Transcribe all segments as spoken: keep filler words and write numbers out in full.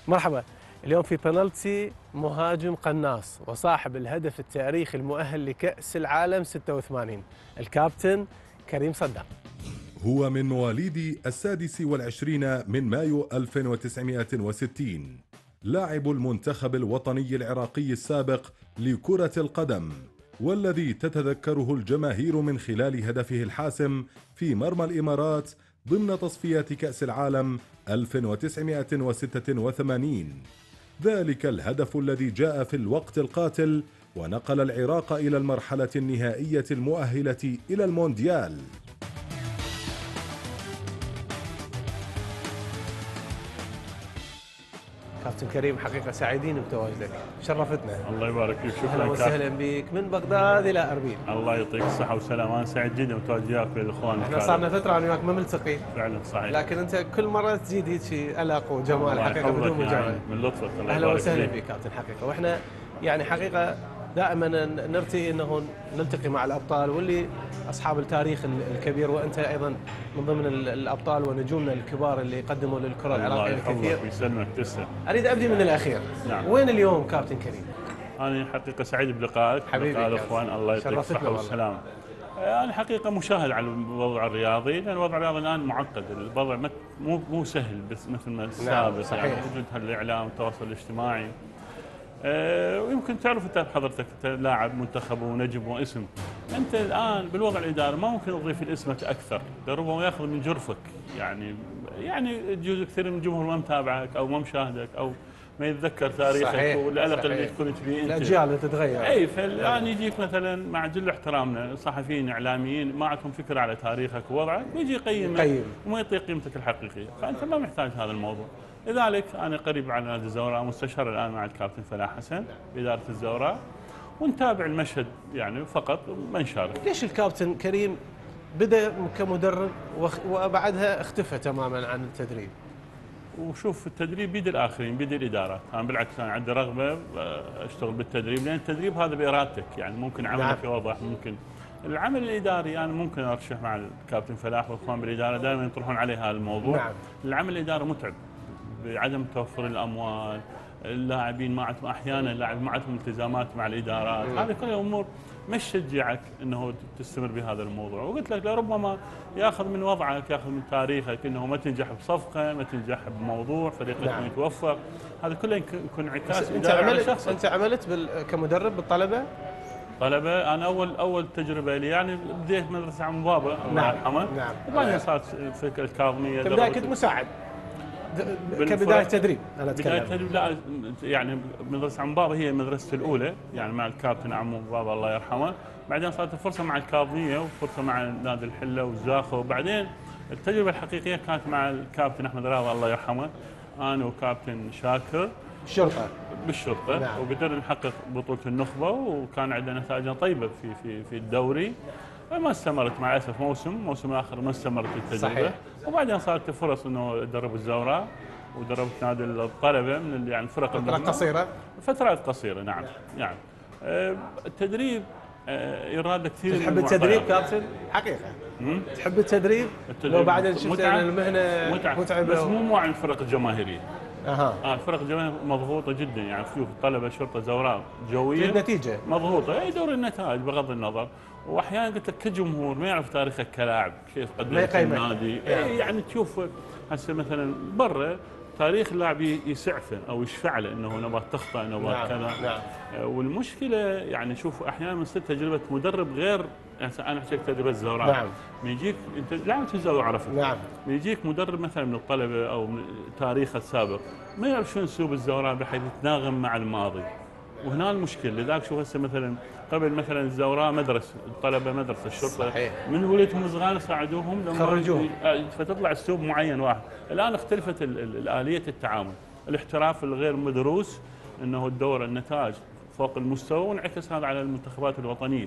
مرحبا. اليوم في بنالتي مهاجم قناص وصاحب الهدف التاريخي المؤهل لكأس العالم ستة وثمانين، الكابتن كريم صدام. هو من مواليد السادس والعشرين من مايو ألف وتسعمائة وستين، لاعب المنتخب الوطني العراقي السابق لكرة القدم، والذي تتذكره الجماهير من خلال هدفه الحاسم في مرمى الإمارات ضمن تصفيات كأس العالم ألف وتسعمائة وستة وثمانين. ذلك الهدف الذي جاء في الوقت القاتل ونقل العراق إلى المرحلة النهائية المؤهلة إلى المونديال. كابتن كريم، حقيقة سعيدين بتواجدك، شرفتنا. الله يبارك فيك، شكرا. اهلا وسهلا بك من بغداد الى اربيل. الله يعطيك الصحة والسلامة، انا سعيد جدا بتواجد وياك بالاخوان. احنا صار لنا فترة انا وياك ما ملتقي. فعلا صحيح. لكن انت كل مرة تزيد هيك ألق وجمال حقيقة بدون مجاملة. يعني من لطفك. الله اهلا يبارك وسهلا فيك بك كابتن حقيقة. واحنا يعني حقيقة دائما نرتئي انه نلتقي مع الابطال واللي اصحاب التاريخ الكبير، وانت ايضا من ضمن الابطال ونجومنا الكبار اللي قدموا للكرة العراقية الكثير. الله يحفظك ويسلمك، تسلم. اريد ابدي من الاخير. نعم. وين اليوم كابتن كريم؟ انا حقيقة سعيد بلقائك حبيبي لقاء الاخوان، الله يعطيك الصحة والسلامة. انا حقيقة مشاهد على الوضع الرياضي، لان الوضع الرياضي الان معقد، الوضع مو مو سهل بس مثل ما السابق. نعم صحيح. يعني وجود هالاعلام والتواصل الاجتماعي. أه ويمكن تعرف انت حضرتك انت لاعب منتخب ونجم واسم، انت الان بالوضع الاداري ما ممكن تضيف الاسم اكثر، ربما ياخذ من جرفك، يعني يعني يجوز كثير من الجمهور ما متابعك او ما مشاهدك او ما يتذكر تاريخك والقلق اللي تكون فيه انت. الاجيال تتغير. اي فالان يجيك مثلا مع جل احترامنا صحفيين اعلاميين ما عندهم فكره على تاريخك ووضعك، ويجي يقيمك وما يعطي قيمتك الحقيقيه، فانت ما محتاج هذا الموضوع. لذلك انا قريب على نادي الزوراء، مستشار الان مع الكابتن فلاح حسن باداره الزوراء، ونتابع المشهد يعني فقط ما نشارك. ليش الكابتن كريم بدا كمدرب وبعدها اختفى تماما عن التدريب؟ وشوف التدريب بيد الاخرين، بيد الادارات، انا بالعكس انا عندي رغبه اشتغل بالتدريب، لان التدريب هذا بارادتك، يعني ممكن عملك نعم. يوضح، ممكن العمل الاداري انا يعني ممكن ارشح مع الكابتن فلاح والاخوان بالاداره دائما يطرحون عليه هذا الموضوع. نعم. العمل الاداري متعب بعدم توفر الاموال، اللاعبين ما عندهم احيانا اللاعب ما عندهم التزامات مع الادارات، هذه كلها امور مش تشجعك انه تستمر بهذا الموضوع، وقلت لك لربما ياخذ من وضعك، ياخذ من تاريخك، انه ما تنجح بصفقه، ما تنجح بموضوع، فريقك نعم. ما يتوفق، هذا كله يكون انعكاس انت عملت انت عملت كمدرب بالطلبه؟ طلبه انا اول اول تجربه لي يعني بديت مدرسه عم بابا الله يرحمه. نعم. وبعدين صارت في الكاظميه. كبدايه كنت مساعد كبدايه تدريب انا اتكلم. بدايه تدريب لا يعني مدرسه عم بابا هي مدرستي الاولى يعني مع الكابتن عمو بابا الله يرحمه، بعدين صارت فرصه مع الكاظميه وفرصه مع نادي الحله والزاخو، وبعدين التجربه الحقيقيه كانت مع الكابتن احمد راضي الله يرحمه، انا وكابتن شاكر بالشرطه بالشرطه. نعم. وقدرنا نحقق بطوله النخبه، وكان عندنا نتائج طيبه في في في الدوري. ما استمرت مع الاسف موسم، موسم اخر ما استمرت التجربه. صحيح. وبعدين صارت فرص انه ادرب الزوراء ودربت نادي الطلبه من يعني الفرق فترات قصيره. فترات قصيره نعم نعم. أه التدريب أه يراد كثير. تحب التدريب كابتن؟ حقيقه. مم؟ تحب التدريب؟ التدريب لو بعدين شفت ان المهنه متعبه بس مو مو عن الفرق الجماهيريه. اها اه الفرق الجماهيريه مضغوطه جدا، يعني في طلبه شرطه زوراء جويه النتيجه مضغوطه، اي دور النتائج بغض النظر، واحيانا قلت لك كجمهور ما يعرف تاريخك كلاعب، كيف قدمت النادي، يعني. يعني تشوف هسه مثلا برا تاريخ اللاعب يسعفه او يشفع له انه نبغى تخطئ نبغى نعم. كذا. نعم. والمشكله يعني شوف احيانا من ست تجربه مدرب غير، يعني انا احكي لك تجربه الزوراء. نعم. من يجيك انت لعبت الزوراء عرفت. نعم. من يجيك مدرب مثلا من الطلبه او من تاريخه السابق ما يعرف شو اسلوب الزوراء بحيث يتناغم مع الماضي، وهنا المشكله. لذلك شوف هسه مثلا قبل مثلا الزوراء مدرسه، الطلبه مدرسه، الشرطه صحيح. من ولدهم صغار ساعدوهم خرجوهم فتطلع اسلوب معين واحد. الان اختلفت الاليه التعامل، الاحتراف الغير مدروس، انه الدور النتائج فوق المستوى، وانعكس هذا على المنتخبات الوطنيه،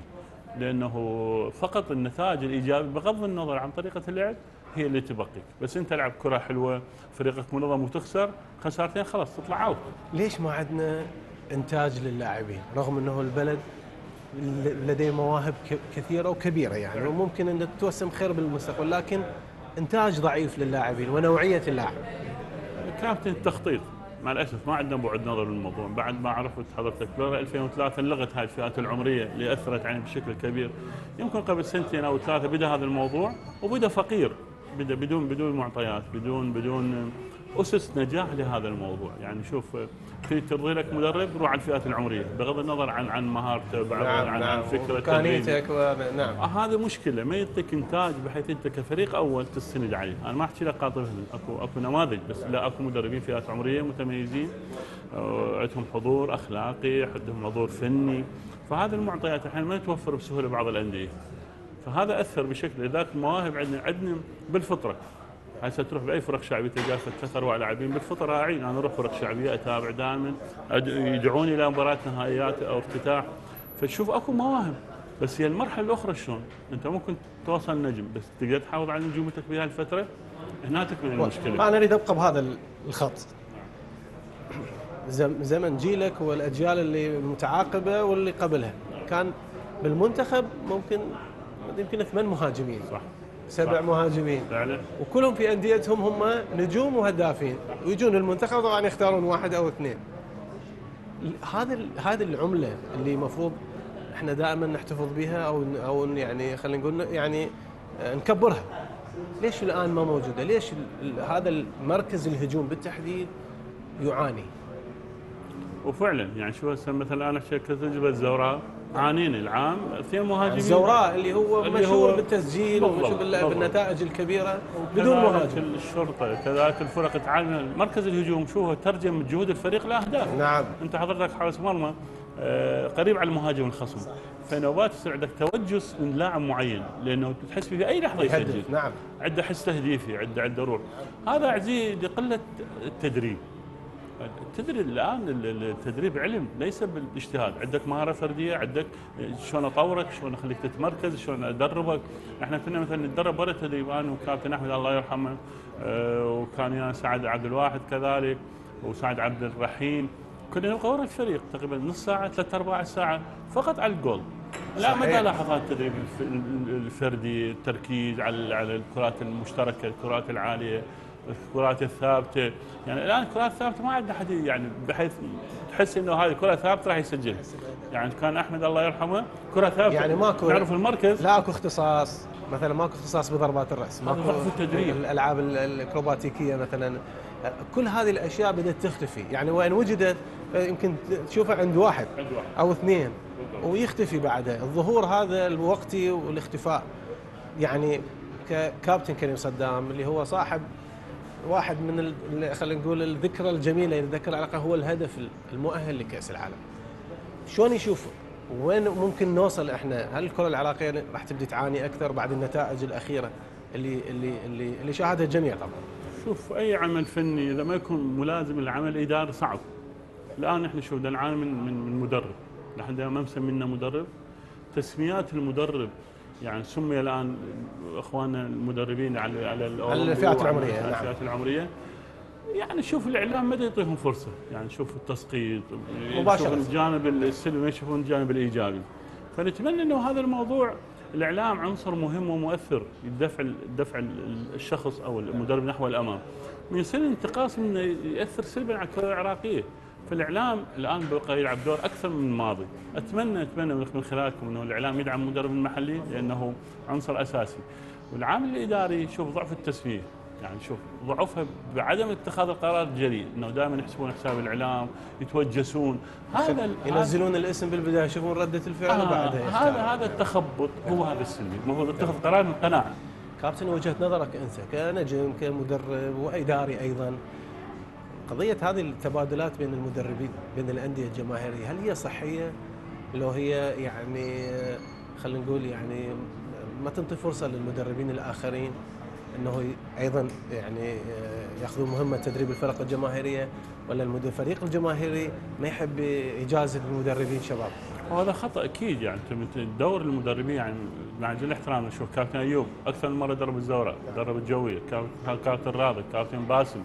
لانه فقط النتائج الايجابيه بغض النظر عن طريقه اللعب هي اللي تبقيك، بس انت لعب كره حلوه فريقك منظم وتخسر خسارتين خلاص تطلع اوت. ليش ما عندنا انتاج للاعبين رغم انه البلد لديه مواهب كثيره وكبيره يعني وممكن ان تتوسم خير بالمستقبل، لكن انتاج ضعيف للاعبين ونوعيه اللاعب؟ كابتن التخطيط مع الاسف ما عندنا بعد نظر للموضوع. بعد ما عرفت حضرتك بلورا ألفين وثلاثة لغت هاي الفئات العمريه اللي اثرت علينا بشكل كبير. يمكن قبل سنتين او ثلاثه بدا هذا الموضوع وبدا فقير، بدا بدون بدون معطيات، بدون بدون اسس نجاح لهذا الموضوع. يعني شوف تريد ترضي لك مدرب روح على الفئات العمريه بغض النظر عن عن مهارته، بغض نعم عن, نعم عن فكره امكانيتك. نعم هذا مشكله، ما يعطيك انتاج بحيث انت كفريق اول تستند عليه. انا ما احكي لك قاطبه، اكو اكو نماذج، بس لا اكو مدربين فئات عمريه متميزين عندهم حضور اخلاقي، عندهم حضور فني، فهذه المعطيات الحين ما تتوفر بسهوله بعض الانديه. فهذا اثر بشكل ذاك المواهب عندنا عندنا بالفطره. هسه تروح باي فرق شعبيه تلقى ثلاث اربع لاعبين بالفطره راعين. انا اروح فرق شعبيه اتابع دائما، يدعوني الى مباراه نهائيات او افتتاح، فتشوف اكو مواهب. بس هي المرحله الاخرى شلون؟ انت ممكن توصل نجم بس تقدر تحافظ على نجومتك بهذه الفتره، هنا تكمن المشكله. انا اريد ابقى بهذا الخط. زمن جيلك والاجيال اللي متعاقبه واللي قبلها كان بالمنتخب ممكن يمكن ثمان مهاجمين، صح، سبع صح. مهاجمين فعلا، وكلهم في انديتهم هم نجوم وهدافين، ويجون المنتخب طبعا يختارون واحد او اثنين. هذا هذه العمله اللي المفروض احنا دائما نحتفظ بها او او يعني خلينا نقول يعني نكبرها. ليش الان ما موجوده؟ ليش هذا المركز الهجوم بالتحديد يعاني؟ وفعلا يعني شو هسه مثلا انا كتجربه الزوراء عانينا العام اثنين مهاجمين. الزوراء اللي هو اللي مشهور هو بالتسجيل ومشهور بالنتائج الكبيره بدون مهاجم. الشرطه كذلك الفرق تعاني. مركز الهجوم شو هو ترجم جهود الفريق لاهداف. نعم. انت حضرتك حارس مرمى آه قريب على المهاجم الخصم، فنوبات يصير عندك توجس من لاعب معين لانه تحس فيه في اي لحظه يسجل. نعم. عنده حس تهديفي، عنده عنده روح. هذا عزيز لقله التدريب. تدري الان التدريب علم ليس بالاجتهاد، عندك مهاره فرديه، عندك شلون اطورك، شلون اخليك تتمركز، شلون ادربك. احنا كنا مثلا نتدرب برا التدريب انا وكابتن احمد الله يرحمه، وكان يا سعد عبد الواحد كذلك وسعد عبد الرحيم، كنا نبقى ورا الفريق تقريبا نص ساعه ثلاث ارباع ساعه فقط على الجول. لا مدى لحظات التدريب الفردي، التركيز على على الكرات المشتركه، الكرات العاليه، الكرات الثابته. يعني الان الكرات الثابته ما عندنا حد يعني بحيث تحس انه هذه كره ثابته راح يسجلها. يعني كان احمد الله يرحمه كره ثابته يعني ماكو نعرف المركز، لا اكو اختصاص مثلا، ماكو اختصاص بضربات الراس، ماكو ضعف التدريب، الالعاب الاكروباتيكيه مثلا. كل هذه الاشياء بدات تختفي. يعني وين وجدت يمكن تشوفها عند واحد او اثنين ويختفي بعدها. الظهور هذا الوقتي والاختفاء. يعني كابتن كريم صدام اللي هو صاحب واحد من خلينا نقول الذكرى الجميله اللي ذكر على هو الهدف المؤهل لكاس العالم. شلون يشوفه؟ وين ممكن نوصل احنا؟ هل الكره العراقيه راح تبدي تعاني اكثر بعد النتائج الاخيره اللي اللي اللي, اللي شاهدها الجميع طبعا؟ شوف اي عمل فني اذا ما يكون ملازم للعمل الاداري صعب. الان احنا شوف نعاني من من من مدرب، لحد ما مسمينا مدرب. تسميات المدرب يعني سمي الان اخواننا المدربين على على الفئات العمريه. نعم. الفئات العمريه. يعني شوف الاعلام ما يعطيهم فرصه، يعني شوف التسقيط مباشره، الجانب السلبي ما يشوفون الجانب الايجابي. فنتمنى انه هذا الموضوع الاعلام عنصر مهم ومؤثر يدفع دفع الشخص او المدرب نحو الامام. من يصير انتقاص انه ياثر سلبا على الكره العراقيه. فالاعلام الان بقى يلعب دور اكثر من الماضي. اتمنى اتمنى من خلالكم انه الاعلام يدعم المدرب المحلي لانه عنصر اساسي. والعامل الاداري شوف ضعف التسويه، يعني شوف ضعفها بعدم اتخاذ القرار الجريء، انه دائما يحسبون حساب الاعلام، يتوجسون. هذا ينزلون الاسم بالبدايه يشوفون رده الفعل آه وبعدها هذا هذا التخبط هو هذا السلبي. المفروض اتخذ قرار من قناعه. كابتن وجهه نظرك انت كنجم كمدرب واداري ايضا، قضيه هذه التبادلات بين المدربين بين الانديه الجماهيريه هل هي صحيه؟ لو هي يعني خلينا نقول يعني ما تنطي فرصه للمدربين الاخرين انه ايضا يعني ياخذون مهمه تدريب الفرق الجماهيريه، ولا الفريق الجماهيري ما يحب يجازف المدربين شباب؟ وهذا خطا اكيد. يعني دور المدربين يعني مع جل احترامنا، شوف كابتن ايوب اكثر من مره درب الزوراء، درب الجويه، كابتن راضي، كابتن باسم.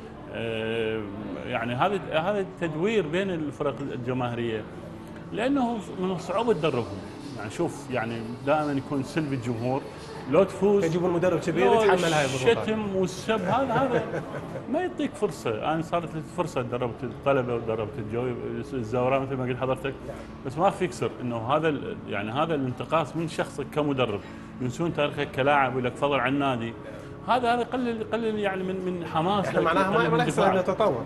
يعني هذا هذا التدوير بين الفرق الجماهيريه لانه من الصعوبه تدربهم. يعني شوف يعني دائما يكون سلبي الجمهور، لو تفوز يجيب المدرب كبير يتحمل هاي الضغوطات. الشتم والسب هذا هذا ما يعطيك فرصه. انا صارت لي فرصه دربت الطلبه ودربت الجوي الزوراء مثل ما قلت حضرتك، بس ما في يكسر انه هذا يعني هذا الانتقاص من شخصك كمدرب، ينسون تاريخك كلاعب ولك فضل على النادي، هذا هذا يقلل يقلل يعني من من حماسك. احنا معناها ما ما يحصل لنا تطور.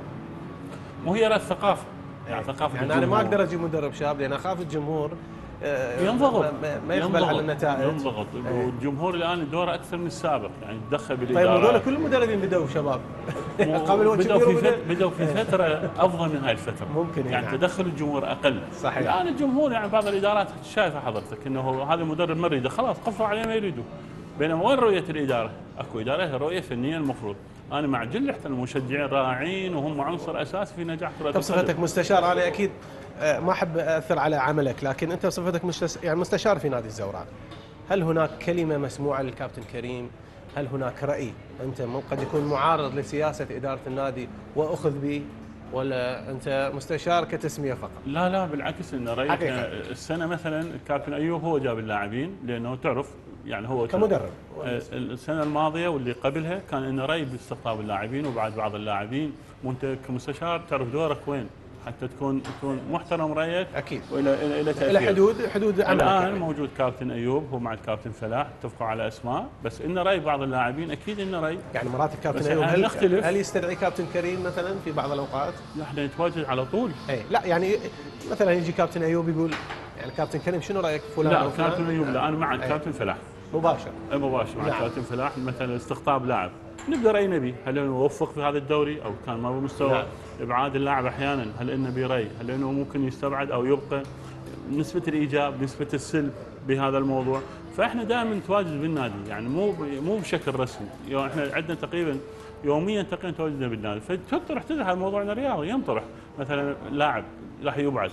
مو هي الثقافه يعني ثقافه يعني انا ما اقدر اجيب مدرب شاب لان اخاف الجمهور ينضغط، ما يقبل على النتائج، ينضغط. والجمهور الان دوره اكثر من السابق، يعني تدخل بالاداره. طيب هذول كل المدربين بدوا شباب قبل وقت بدوا في فترة بدوا في فتره افضل من هاي الفتره، ممكن يعني نعم. تدخل الجمهور اقل. صحيح. الان الجمهور يعني بعض الادارات شايفه حضرتك انه هذا المدرب ما يريده خلاص قفوا عليه ما يريدوا، بينما وين رؤيه الاداره؟ اكو اداره لها رؤيه فنيه المفروض. انا مع جل المشجعين رائعين وهم عنصر اساسي في نجاح كره القدم. طب صفتك مستشار، انا اكيد ما احب اثر على عملك، لكن انت بصفتك مستس... يعني مستشار في نادي الزوراء، هل هناك كلمه مسموعه للكابتن كريم؟ هل هناك راي انت قد يكون معارض لسياسه اداره النادي واخذ به، ولا انت مستشار كتسميه فقط؟ لا لا بالعكس، ان رايك السنه مثلا الكابتن ايوب هو جاب اللاعبين لانه تعرف يعني هو كمدرب. السنه الماضيه واللي قبلها كان انه راي باستقطاب اللاعبين وبعد بعض اللاعبين، وانت كمستشار تعرف دورك وين حتى تكون تكون محترم رايك اكيد والى الى الى تأثير. الى حدود حدود عملك. الان يعني موجود كابتن ايوب هو مع الكابتن فلاح، اتفقوا على اسماء، بس انه راي بعض اللاعبين اكيد انه راي. يعني مرات الكابتن ايوب هل نختلف. هل يستدعي كابتن كريم مثلا في بعض الاوقات؟ لا احنا نتواجد على طول. اي لا يعني مثلا يجي كابتن ايوب يقول يعني كابتن كريم شنو رايك فلان؟ لا كابتن ايوب لا انا مع الكابتن فلاح مباشر مباشر مع الكابتن نعم. فلاح مثلا استقطاب لاعب نبدا راي نبي، هل انه وفق في هذا الدوري او كان ما بمستوى؟ نعم. ابعاد اللاعب احيانا هل انه براي، هل انه ممكن يستبعد او يبقى، نسبه الايجاب نسبه السلب بهذا الموضوع. فاحنا دائما نتواجد بالنادي يعني مو مو بشكل رسمي، يعني احنا عندنا تقريبا يوميا تقريبا تواجدنا بالنادي، فتطرح تطرح الموضوع الرياضي ينطرح مثلا لاعب راح يبعد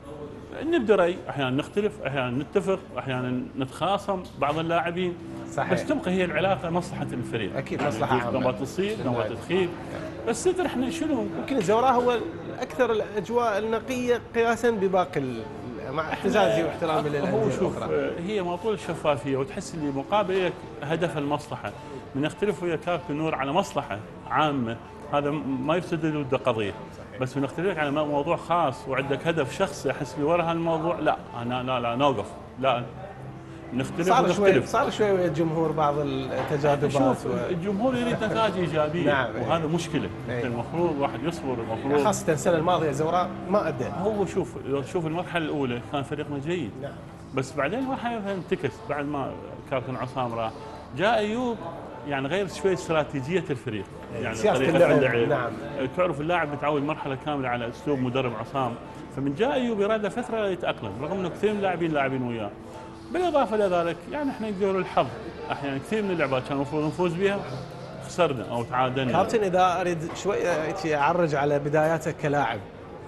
نبدا راي، احيانا نختلف احيانا نتفق احيانا نتخاصم بعض اللاعبين. صحيح. بس تبقى هي العلاقه مصلحه الفريق اكيد يعني مصلحه عامه، نوبات تصيب نوبات تخيب، بس احنا شنو يمكن الزوراء هو اكثر الاجواء النقيه قياسا بباقي مع اعتزازي واحترامي للانديه الاخرى. هي موضوع الشفافيه وتحس اللي مقابل هدف المصلحه، من يختلف ويا كابتن نور على مصلحه عامه هذا ما يفسد له قضيه، بس من نختلف على موضوع خاص وعندك هدف شخصي احس لي ورا هالموضوع لا انا لا لا نوقف لا نختلف صار شوي صار شوي ويا الجمهور بعض التجاذبات. شوف و... الجمهور يريد نتائج ايجابيه. نعم. وهذا مشكله. ايه. المفروض الواحد يصبر، المفروض خاصه السنه الماضيه الزوراء ما ادى. هو شوف شوف المرحله الاولى كان فريقنا جيد. نعم. بس بعدين المرحله انتكس بعد ما كابتن عصام راح جاء ايوب يعني غير شوي استراتيجيه الفريق، يعني طريقه اللعب. اللعب. نعم. تعرف اللاعب متعود مرحله كامله على اسلوب مدرب عصام، فمن جاء ايوب يراد له فتره يتاقلم، رغم انه كثير من اللاعبين لاعبين وياه. بالاضافه الى ذلك يعني احنا نقدر الحظ احيانا كثير من اللعبات كان المفروض نفوز بها خسرنا او تعادلنا. كابتن اذا اريد شوي اعرج على بداياتك كلاعب،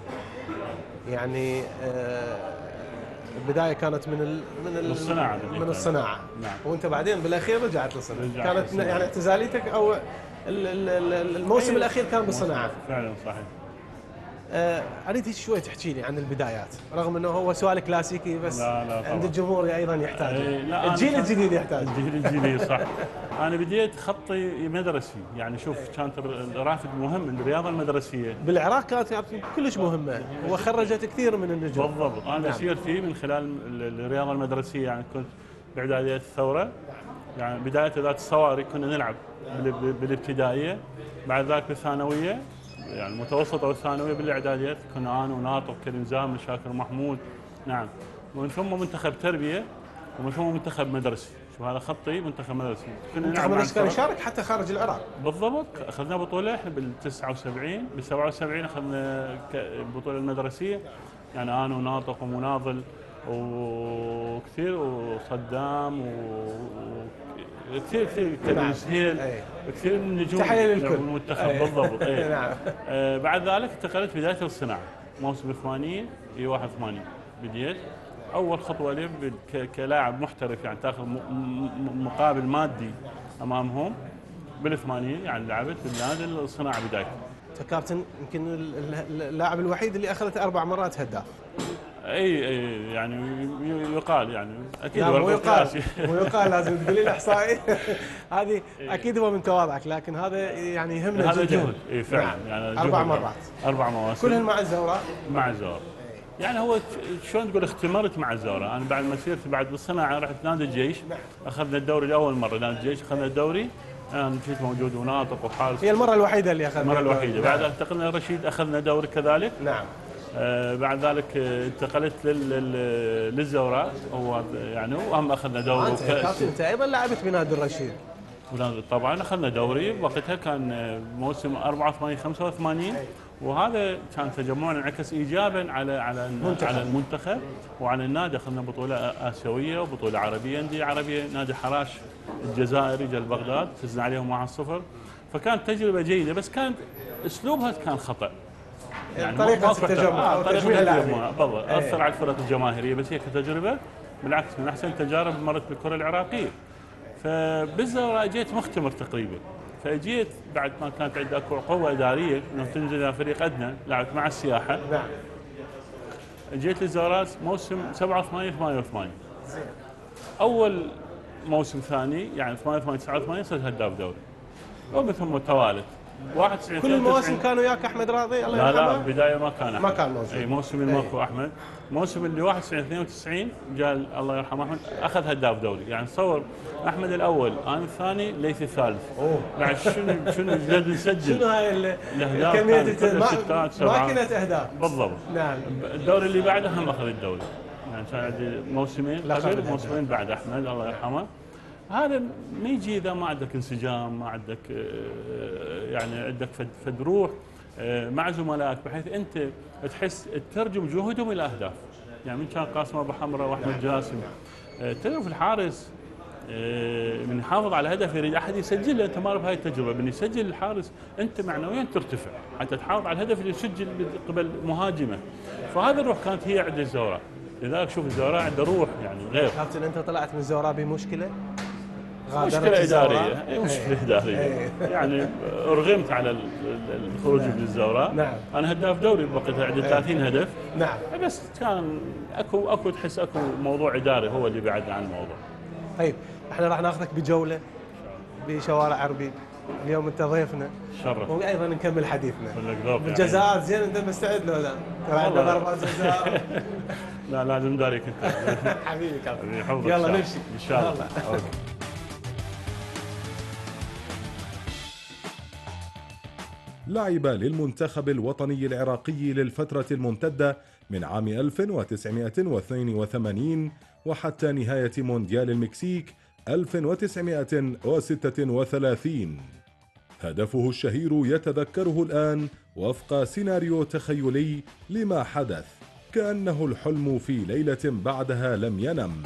يعني البدايه كانت من ال من ال الصناعه من الصناعه. نعم. وانت بعدين بالاخير رجعت للصناعه، كانت للصناعة. يعني اعتزاليتك او الموسم أيه. الاخير كان بالصناعه. فعلا صحيح. آه اريد شوي تحكي لي عن البدايات، رغم انه هو سؤال كلاسيكي بس لا لا عند الجمهور ايضا يحتاج. أيه الجيل الجديد يحتاج. الجيل الجديد صح. انا بديت خطي مدرسي، يعني شوف كانت رافد مهم الرياضه المدرسيه. بالعراق كانت كلش مهمه وخرجت كثير من النجوم. بالضبط. انا نعم. سيرتي من خلال الرياضه المدرسيه، يعني كنت باعداديه الثوره، يعني بدايه ذات الصواري كنا نلعب بالابتدائيه، بعد ذاك بالثانويه يعني المتوسطه والثانويه بالاعداديات كنا انا وناطق كريم زامل شاكر محمود. نعم. ومن ثم منتخب تربيه ومن ثم منتخب مدرسي. شوف هذا خطي منتخب مدرسي. كنا نلعب مدرسي كان يشارك حتى خارج العراق. بالضبط. اخذنا بطوله احنا بال تسعة وسبعين، بال سبعة وسبعين اخذنا البطوله المدرسيه، يعني انا وناطق ومناضل وكثير وصدام وكثير كثير كريم سهيل، كثير من النجوم. تحيه للكل. المنتخب بالضبط. اي نعم. آه بعد ذلك انتقلت بدايه الصناعه موسم ثمانين الى واحد وثمانين بديت. اول خطوه لي كلاعب محترف يعني تاخذ مقابل مادي امامهم بالثمانين، يعني لعبت بالنادي الصناعه بدايتي. انت كابتن يمكن اللاعب الوحيد اللي اخذت اربع مرات هداف. اي اي يعني يقال يعني اكيد لا هو مو يقال القياسي. مو يقال لازم تقولي لي احصائي. هذه اكيد هو من تواضعك، لكن هذا يعني يهمنا جدا. هذا جهد اي فعلا نعم. يعني اربع جهد. مرات اربع مواسم كلهن مع الزوراء. مع الزوراء. يعني هو شلون تقول اختمرت مع الزوراء. انا بعد مسيرتي بعد بالصناعه رحت نادي الجيش، اخذنا الدوري لاول مره. نادي الجيش اخذنا الدوري، انا كنت موجود وناطق وحارس. هي المره الوحيده اللي اخذنا المره الوحيده. نعم. بعد انتقلنا الرشيد اخذنا دوري كذلك. نعم. آه بعد ذلك انتقلت لل... لل... للزوراء، هو يعني وهم اخذنا دوري. انت كابتن انت ايضا لعبت بنادي الرشيد. طبعا اخذنا دوري، وقتها كان موسم أربعة وثمانين خمسة وثمانين، وهذا كان تجمعنا انعكس ايجابا على على منتخب. على المنتخب وعلى النادي. اخذنا بطوله اسيويه وبطوله عربيه، انديه عربيه. نادي حراش الجزائري جل بغداد فزنا عليهم واحد صفر. فكانت تجربه جيده، بس كان اسلوبها كان خطا. يعني طريقه التجمع آه او تجميع اللاعبين بالضبط اثر على الفرق الجماهيريه، بس هي كتجربه بالعكس من احسن التجارب مرت بالكره العراقيه. فبالزوراء جيت مختمر تقريبا، فاجيت بعد ما كانت عندي اكو قوه اداريه انه تنزل الى فريق ادنى، لعبت مع السياحه. نعم. جيت للزوراء موسم سبعة وثمانين ثمانية وثمانين. اول موسم ثاني يعني ثمانية وثمانين تسعة وثمانين صرت هداف دوري ومثل متوالد. واحد وتسعين كل المواسم كانوا وياك احمد راضي الله لا يرحمه؟ لا البدايه ما كان أحمد. ما كان موسم. اي موسم اللي ماكو احمد. موسم اللي واحد وتسعين اثنين وتسعين جاء الله يرحمه احمد اخذ هداف دوري. يعني تصور احمد الاول انا الثاني ليث الثالث. اوه بعد شنو شنو جد نسجل. شنو هاي ال- الاهداف كمية كانت الت- كلها ما- ستات سبعات. ماكينة اهداف. بالضبط. نعم. الدوري اللي بعده هم اخذ الدوري. يعني كان عندي موسمين لا قبل خذ موسمين بعد احمد الله يرحمه. هذا ما يجي اذا ما عندك انسجام، ما عندك آه، يعني عندك فد, فد روح آه، مع زملائك، بحيث انت تحس تترجم جهودهم الى اهداف. يعني من كان قاسم ابو حمراء واحمد جاسم آه، تعرف الحارس آه، من يحافظ على هدف يريد احد يسجل له. انت ما بهاي التجربه، من يسجل الحارس انت معنويا ترتفع حتى تحافظ على الهدف اللي يسجل قبل مهاجمه. فهذه الروح كانت هي عند الزوراء. لذلك شوف الزوراء عنده روح يعني غير. كابتن انت طلعت من الزوراء بمشكله؟ غادرت مشكلة الزوراء؟ إدارية، إيه مشكلة إدارية. إيه. يعني رغمت على ال- ال- الخروج من الزوراء. نعم. أنا هداف دوري بوقتها عندي ثلاثين هدف. نعم. بس كان اكو اكو تحس اكو موضوع إداري هو اللي بعدنا عن الموضوع. طيب احنا راح ناخذك بجوله بشوارع عربي. اليوم انت ضيفنا. شرف. وايضا نكمل حديثنا. لك ذوق يعني. الجزاءات زين انت مستعد لو لا؟ ترى عندنا والله. ضربات جزاء. لا لازم داريك انت. حبيبي كابتن. يحفظك يلا إن شاء الله. نمشي. ان شاء الله. يلا. أوكي. لعب للمنتخب الوطني العراقي للفترة الممتدة من عام ألف وتسعمائة واثنين وثمانين وحتى نهاية مونديال المكسيك ألف وتسعمائة وستة وثلاثين. هدفه الشهير يتذكره الآن وفق سيناريو تخيلي لما حدث، كأنه الحلم في ليلة بعدها لم ينم.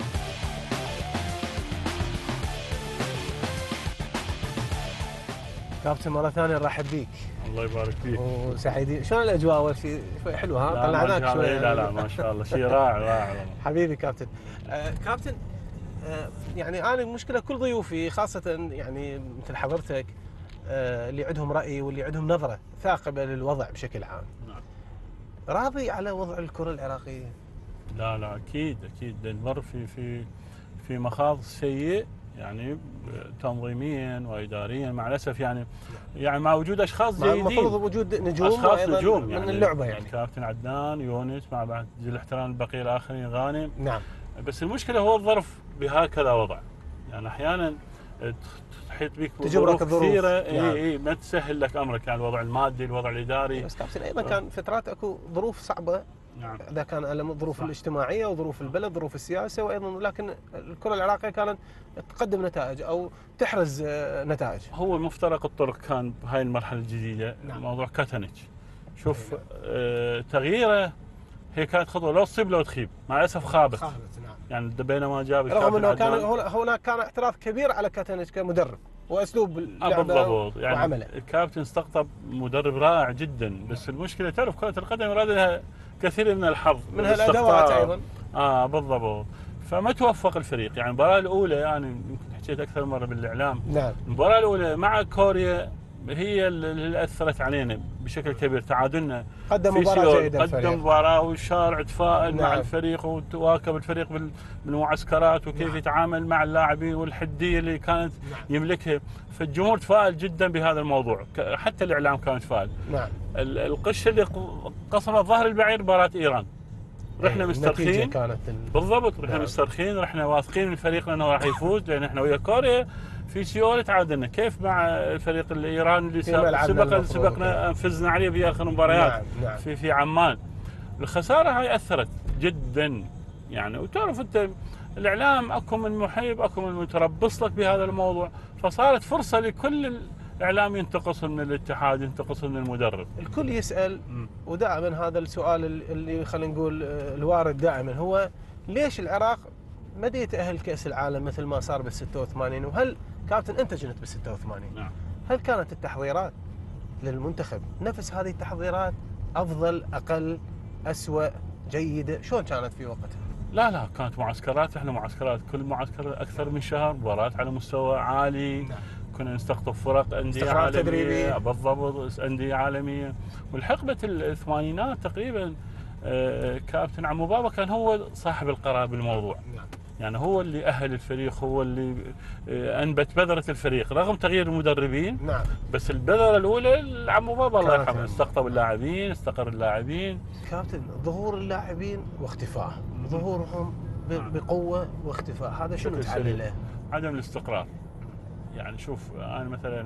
كابتن مرة ثانية نرحب بيك. الله يبارك فيك. وسعيدين. شلون الاجواء اول شيء؟ شوي حلوه ها؟ لا، ما طلعناك شاء الله. شوي. لا لا ما شاء الله شيء رائع رائع. حبيبي كابتن. آه كابتن آه يعني انا المشكله كل ضيوفي خاصه يعني مثل حضرتك آه اللي عندهم راي واللي عندهم نظره ثاقبه للوضع بشكل عام. نعم. راضي على وضع الكره العراقيه؟ لا لا اكيد اكيد نمر في في في مخاض سيء يعني تنظيميا واداريا مع الاسف يعني يعني مع وجود اشخاص مع جيدين. المفروض وجود نجوم اشخاص وأيضاً نجوم يعني من اللعبه يعني. كابتن عدنان يونس مع بعد الاحترام البقيه الاخرين غانم. نعم. بس المشكله هو الظرف بهكذا وضع. يعني احيانا تحيط بك تجبرك الظروف كثيره نعم. اي اي ما تسهل لك امرك يعني الوضع المادي الوضع الاداري. بس كابتن ايضا كان فترات اكو ظروف صعبه. نعم. اذا كان على الظروف الاجتماعيه وظروف البلد ظروف السياسه وايضا لكن الكره العراقيه كانت تقدم نتائج او تحرز نتائج. هو مفترق الطرق كان بهاي المرحله الجديده. نعم. موضوع كاتنيتش شوف آه تغييره هي كانت خطوه لو تصيب لو تخيب مع الاسف خابت. خابت نعم. يعني بينما جاب رغم انه كان عدنان. هناك كان اعتراض كبير على كاتنيتش كمدرب واسلوب اللعبه بالضبط يعني وعمله. الكابتن استقطب مدرب رائع جدا، بس المشكله تعرف كره القدم يراد لها كثير من الحظ منها الادوات والاستقطاب. ايضا. اه بالضبط. فما توفق الفريق. يعني المباراه الاولى يعني يمكن حكيت اكثر مره بالاعلام. نعم. المباراه الاولى مع كوريا هي اللي اثرت علينا بشكل كبير. تعادلنا قدم في مباراة سيول، جيدة الفريق. قدم مباراه والشارع تفائل نعم. مع الفريق وتواكب الفريق بالمعسكرات وكيف نعم. يتعامل مع اللاعبين والحديه اللي كانت نعم. يملكها. فالجمهور تفائل جدا بهذا الموضوع، حتى الاعلام كان يتفائل. نعم. القش اللي قصمت ظهر البعير مباراه ايران، رحنا مسترخين كانت بالضبط، رحنا نعم. مسترخين، رحنا واثقين من فريقنا انه راح يفوز، لان احنا ويا كوريا في سيول تعادلنا، كيف مع الفريق الايراني اللي سبق سبقنا فزنا عليه في اخر المباريات. نعم. نعم. في في عمان. الخساره هاي اثرت جدا يعني. وتعرف انت الاعلام اكو من محيب اكو من متربص لك بهذا الموضوع، فصارت فرصه لكل الاعلام ينتقص من الاتحاد، ينتقص من المدرب. الكل يسال، ودائما هذا السؤال اللي خلينا نقول الوارد دائما هو ليش العراق ما يتاهل كاس العالم مثل ما صار بال ستة وثمانين؟ وهل كابتن انت جنت بال ستة وثمانين؟ نعم. هل كانت التحضيرات للمنتخب نفس هذه التحضيرات، افضل، اقل، اسوأ، جيده؟ شلون كانت في وقتها؟ لا لا كانت معسكرات، احنا معسكرات كل معسكر اكثر من شهر، مباريات على مستوى عالي. نعم. كنا نستقطب فرق انديه عالميه تدريبية. بالضبط، انديه عالميه. والحقبه الثمانينات تقريبا كابتن عمو بابا كان هو صاحب القرار بالموضوع. نعم. يعني هو اللي اهل الفريق، هو اللي انبت بذره الفريق رغم تغيير المدربين. نعم. بس البذره الاولى عمو بابا الله يرحمه، استقطب اللاعبين، استقر اللاعبين. كابتن ظهور اللاعبين واختفاء، ظهورهم بقوه واختفاء، هذا شنو تعلله؟ عدم الاستقرار. يعني شوف انا مثلا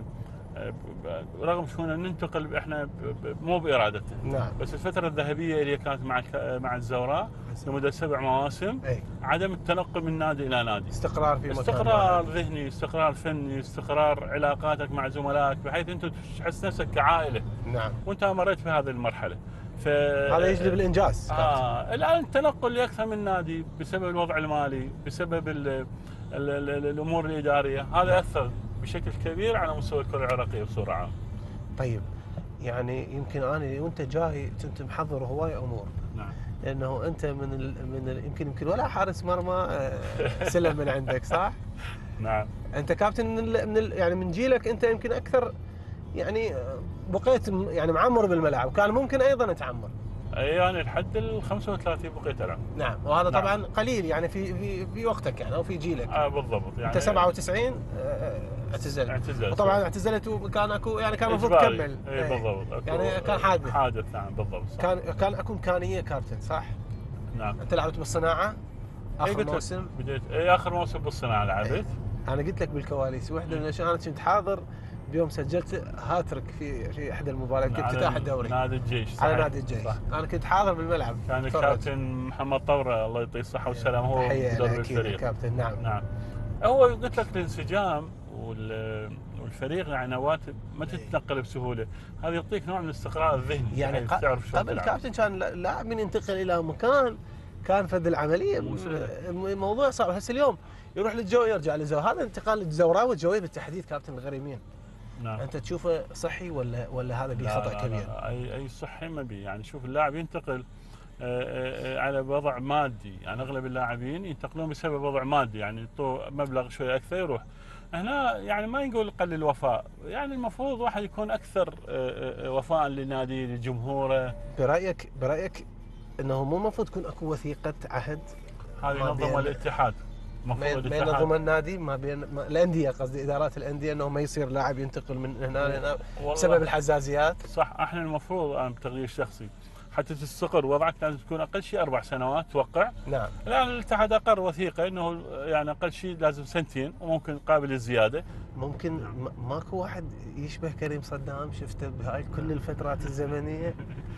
رغم شلون ننتقل احنا مو بارادتنا. نعم. بس الفتره الذهبيه اللي كانت مع مع الزوراء لمده سبع مواسم. أي. عدم التنقل من نادي الى نادي، استقرار في مكان، استقرار ذهني، استقرار فني، استقرار علاقاتك مع زملائك، بحيث انت تحس نفسك كعائله. نعم. وانت مريت في هذه المرحله. ف هذا يجلب الانجاز. اه الان التنقل لاكثر من نادي بسبب الوضع المالي، بسبب ال ال ال الامور الاداريه، هذا اثر بشكل كبير على مستوى الكره العراقيه بصوره عامه. طيب يعني يمكن انا وانت جاي كنت محضر هواي امور. نعم. لانه انت من ال من ال يمكن يمكن ولا حارس مرمى سلم من عندك، صح؟ نعم. انت كابتن من ال من ال يعني من جيلك انت يمكن اكثر يعني بقيت يعني معمر بالملعب، كان ممكن ايضا تعمر. اي يعني لحد ال خمسة وثلاثين بقيت العب. نعم. وهذا نعم. طبعا قليل يعني في في في وقتك يعني او في جيلك. اه بالضبط. يعني انت سبعة وتسعين اعتزلت. اعتزلت. وطبعا اعتزلت وكان اكو يعني كان المفروض تكمل. اي بالضبط. يعني كان حادث. حادث نعم بالضبط. صح. كان كان اكو امكانيه كابتن، صح؟ نعم. انت لعبت بالصناعه اخر اي موسم؟ بديت اي اخر موسم بالصناعه لعبت. اي. انا قلت لك بالكواليس واحده من الاشياء، انا كنت حاضر بيوم سجلت هاتريك في في احدى المباريات افتتاح الدوري نادي الجيش. صحيح. على نادي الجيش. صح. انا كنت حاضر بالملعب. كان الكابتن محمد طوره الله يعطيه الصحه والسلامه هو مدرب الفريق. كابتن. نعم. نعم. هو قلت لك الانسجام والفريق يعني نواه ما تتنقل بسهوله، هذا يعطيك نوع من الاستقرار الذهني. يعني قبل كابتن كان لاعب من ينتقل الى مكان كان فد العمليه موضوع صعب. هسه اليوم يروح للجو يرجع للزو، هذا انتقال للزوراء والجويه بالتحديد كابتن الغريمين. نعم. انت تشوفه صحي ولا ولا هذا به خطا لا كبير؟ لا اي اي صحي ما بي. يعني شوف اللاعب ينتقل على وضع مادي، يعني اغلب اللاعبين ينتقلون بسبب وضع مادي، يعني يعطوه مبلغ شوي اكثر يروح. هنا يعني ما نقول قل الوفاء، يعني المفروض واحد يكون اكثر وفاء لناديه لجمهوره. برايك برايك انه مو المفروض تكون اكو وثيقه عهد؟ هذه نظم الاتحاد. بين نظم النادي ما بين الانديه، قصدي ادارات الانديه، انه ما يصير لاعب ينتقل من هنا لهنا بسبب الحزازيات. صح. احنا المفروض انا بتقدير شخصي حتى تستقر وضعك لازم تكون اقل شيء اربع سنوات توقع. نعم. الان الاتحاد اقر وثيقه انه يعني اقل شيء لازم سنتين وممكن قابل للزياده. ممكن ماكو واحد يشبه كريم صدام شفته بهاي كل الفترات الزمنيه؟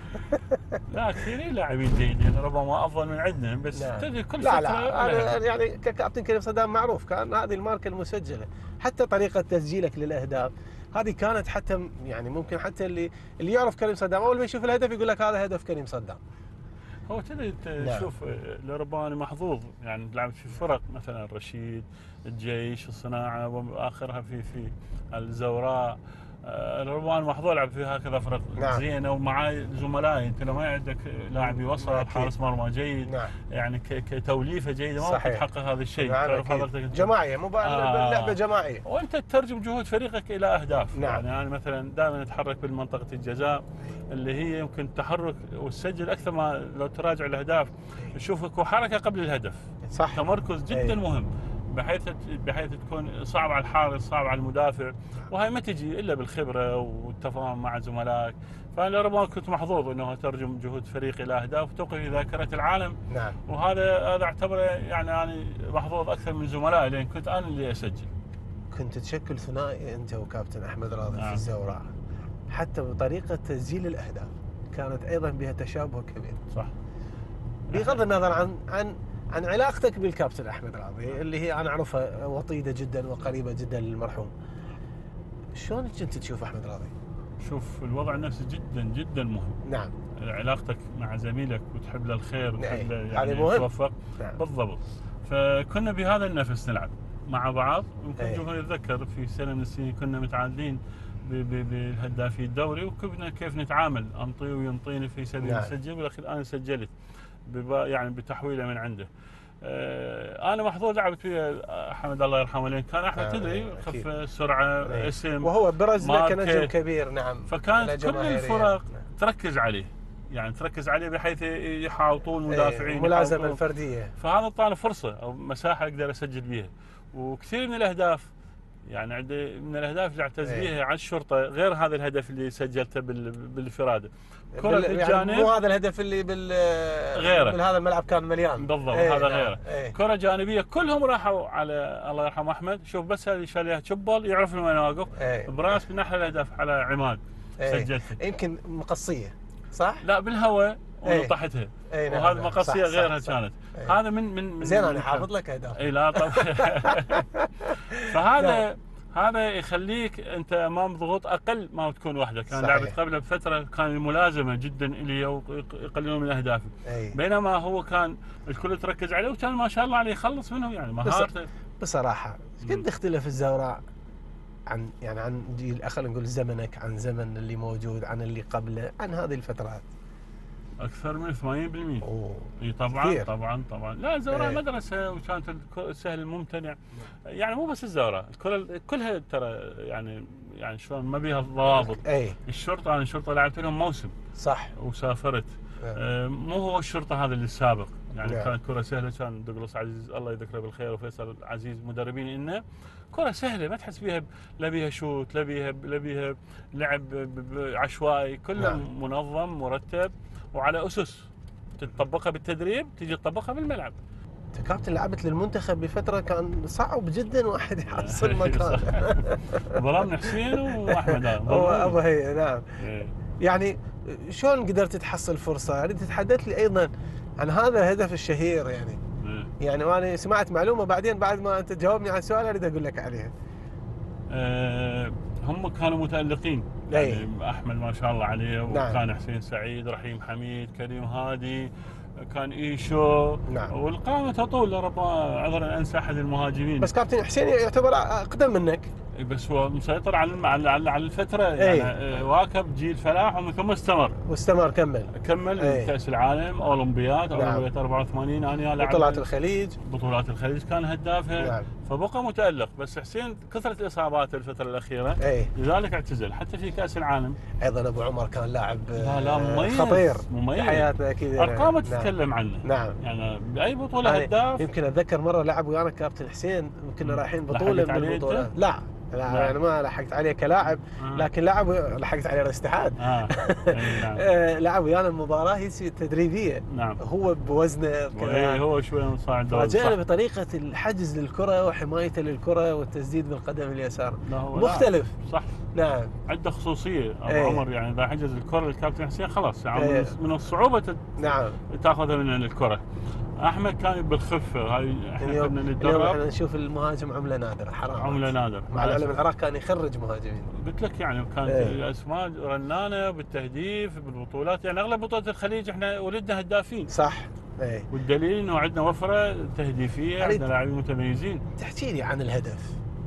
لا كثيرين لاعبين جيدين ربما افضل من عندنا، بس تدري كل لا فتره. لا لا يعني كابتن كريم صدام معروف كان هذه الماركه المسجله، حتى طريقه تسجيلك للاهداف هذه كانت حتى يعني ممكن حتى اللي اللي يعرف كريم صدام اول ما يشوف الهدف يقول لك هذا هدف كريم صدام. هو تدري شوف لربما انا محظوظ يعني لعبت في فرق مثلا الرشيد، الجيش، الصناعه واخرها في في الزوراء، ربما محظوظ لعب في هكذا فرق نعم. زينه ومع زملائي. انت لو ما عندك لاعب يوصل حارس مرمى جيد نعم. يعني كتوليفه جيده ما ممكن تحقق هذا الشيء. نعم. جماعيه مو آه. لعبه جماعيه وانت تترجم جهود فريقك الى اهداف. نعم. يعني انا مثلا دائما اتحرك بالمنطقه الجزاء اللي هي يمكن تحرك وتسجل اكثر ما لو تراجع الاهداف تشوفك وحركه قبل الهدف. صح. تمركز جدا أي. مهم بحيث بحيث تكون صعب على الحارس صعب على المدافع، وهي ما تجي الا بالخبره والتفاهم مع زملائك. فانا ربما كنت محظوظ انه اترجم جهود فريقي الى اهداف وتوقف في ذاكره العالم. نعم. وهذا هذا اعتبره يعني انا محظوظ اكثر من زملائي لان كنت انا اللي اسجل. كنت تشكل ثنائي انت وكابتن احمد راضي. نعم. في الزوراء حتى بطريقه تسجيل الاهداف كانت ايضا بها تشابه كبير. صح. بغض النظر عن عن عن علاقتك بالكابتن احمد راضي اللي هي انا اعرفها وطيده جدا وقريبه جدا للمرحوم، شلون كنت تشوف احمد راضي؟ شوف الوضع النفسي جدا جدا مهم. نعم. علاقتك مع زميلك وتحب له الخير وتحب له يعني توفق. نعم. بالضبط. فكنا بهذا النفس نلعب مع بعض. يمكن جمهور يتذكر في سنه من السنين كنا متعادلين بالهدافي الدوري وكنا كيف نتعامل، انطيه وينطيني في سبيل نعم. يسجل بالاخير انا سجلت يعني بتحويله من عنده. انا محظوظ لعبت فيها احمد الله يرحمه لان كان احمد تدري خف السرعه اسم وهو برز له كنجم كبير. نعم. فكانت كل الفرق تركز عليه يعني تركز عليه بحيث يحاوطون المدافعين الملازمه الفرديه. فهذا طال فرصه او مساحه اقدر اسجل بها. وكثير من الاهداف يعني عندي من الاهداف اللي اعتز بها على الشرطه غير هذا الهدف اللي سجلته بالانفراده. كره بالجانب يعني مو هذا الهدف اللي بال غيره بهذا الملعب كان مليان بالضبط. ايه هذا نعم. غيره. ايه. كره جانبيه كلهم راحوا على الله يرحمه احمد. شوف بس هذه شالها تشبل يعرف من وين واقف. ايه. براس من ناحيه الهدف على عماد. ايه. سجلته يمكن مقصيه صح؟ لا بالهواء ونطحتها. ايه. نعم. وهذه مقصيه غيرها صح كانت. ايه. هذا من من, من زين انا حافظ لك اهداف. اي لا طبعا. فهذا هذا يخليك انت امام ضغوط اقل ما تكون وحدك. كان لعبت قبله بفتره كان الملازمه جدا الي ويقللون من اهدافي. بينما هو كان الكل تركز عليه وكان ما شاء الله عليه يخلص منهم يعني مهارته. بصراحه قد اختلف الزوراء عن يعني عن جيل خلينا نقول زمنك عن زمن اللي موجود عن اللي قبله عن هذه الفترات؟ اكثر من ثمانين بالمئة. اوه اي طبعا كثير. طبعا طبعا لا الزوراء ايه. مدرسه وكانت السهل الممتنع يعني مو بس الزوراء الكره كلها ترى يعني يعني شلون ما بيها ضوابط. اي الشرطه انا الشرطه لعبت لهم موسم صح وسافرت. آه مو هو الشرطه هذا اللي السابق يعني اه. كانت كره سهله. كان دوغلاس عزيز الله يذكره بالخير وفيصل عزيز مدربين انه كره سهله ما تحس بيها لا بيها شوت لا بيها لا بيها لعب عشوائي كله نعم. منظم مرتب وعلى اسس تطبقها بالتدريب تيجي تطبقها بالملعب. انت كابتن لعبت للمنتخب بفتره كان صعب جدا واحد يحصل مكان. ظلام حسين واحمد هو ابو هي نعم. يعني شلون قدرت تحصل فرصه؟ اريد تتحدث لي ايضا عن هذا الهدف الشهير يعني. يعني وانا سمعت معلومه بعدين بعد ما انت تجاوبني على السؤال اريد اقول لك عليها. أه هم كانوا متألقين يعني أي. احمد ما شاء الله عليه وكان نعم. حسين سعيد رحيم حميد كريم هادي كان ايشو نعم. والقائمه تطول ربما عذرا انسى احد المهاجمين. بس كابتن حسين يعتبر اقدم منك. بس هو مسيطر على على على الفتره يعني واكب جيل فلاح ومن ثم استمر واستمر كمل كمل كاس العالم اولمبياد نعم. اولمبياد أربعة وثمانين انا بطولات الخليج بطولات الخليج كان هدافها نعم. فبقى متالق. بس حسين كثره اصاباته الفتره الاخيره ايه. لذلك اعتزل حتى في كاس العالم. ايضا ابو عمر كان لاعب لا لا مميز خطير مميز حياته اكيد ارقامه تتكلم عنه نعم يعني باي بطوله يعني هداف. يمكن اتذكر مره لعب ويانا كابتن حسين كنا رايحين بطوله من البطولات لا لا يعني ما لحقت عليه كلاعب آه. لكن لعب لحقت عليه الاستحاد. اه نعم. لعب ويانا المباراه هي تدريبيه نعم. هو بوزنه هو شوي مصاعد رجعنا بطريقه الحجز للكره وحمايته للكره والتسديد بالقدم اليسار مختلف صح نعم عنده خصوصيه ابو ايه. عمر يعني اذا حجز الكره للكابتن حسين خلاص يعني ايه. من الصعوبه تت... نعم تاخذها من الكره. احمد كان بالخفه هاي احنا كنا نتدرب اليوم احنا نشوف المهاجم عمله نادره حرام عمله نادره مع العلم العراق كان يخرج مهاجمين. قلت لك يعني كانت ايه. الاسماء رنانه بالتهديف بالبطولات يعني اغلب بطولات الخليج احنا ولدنا هدافين صح ايه. والدليل انه عندنا وفره تهديفيه عندنا لاعبين متميزين. تحكي لي عن الهدف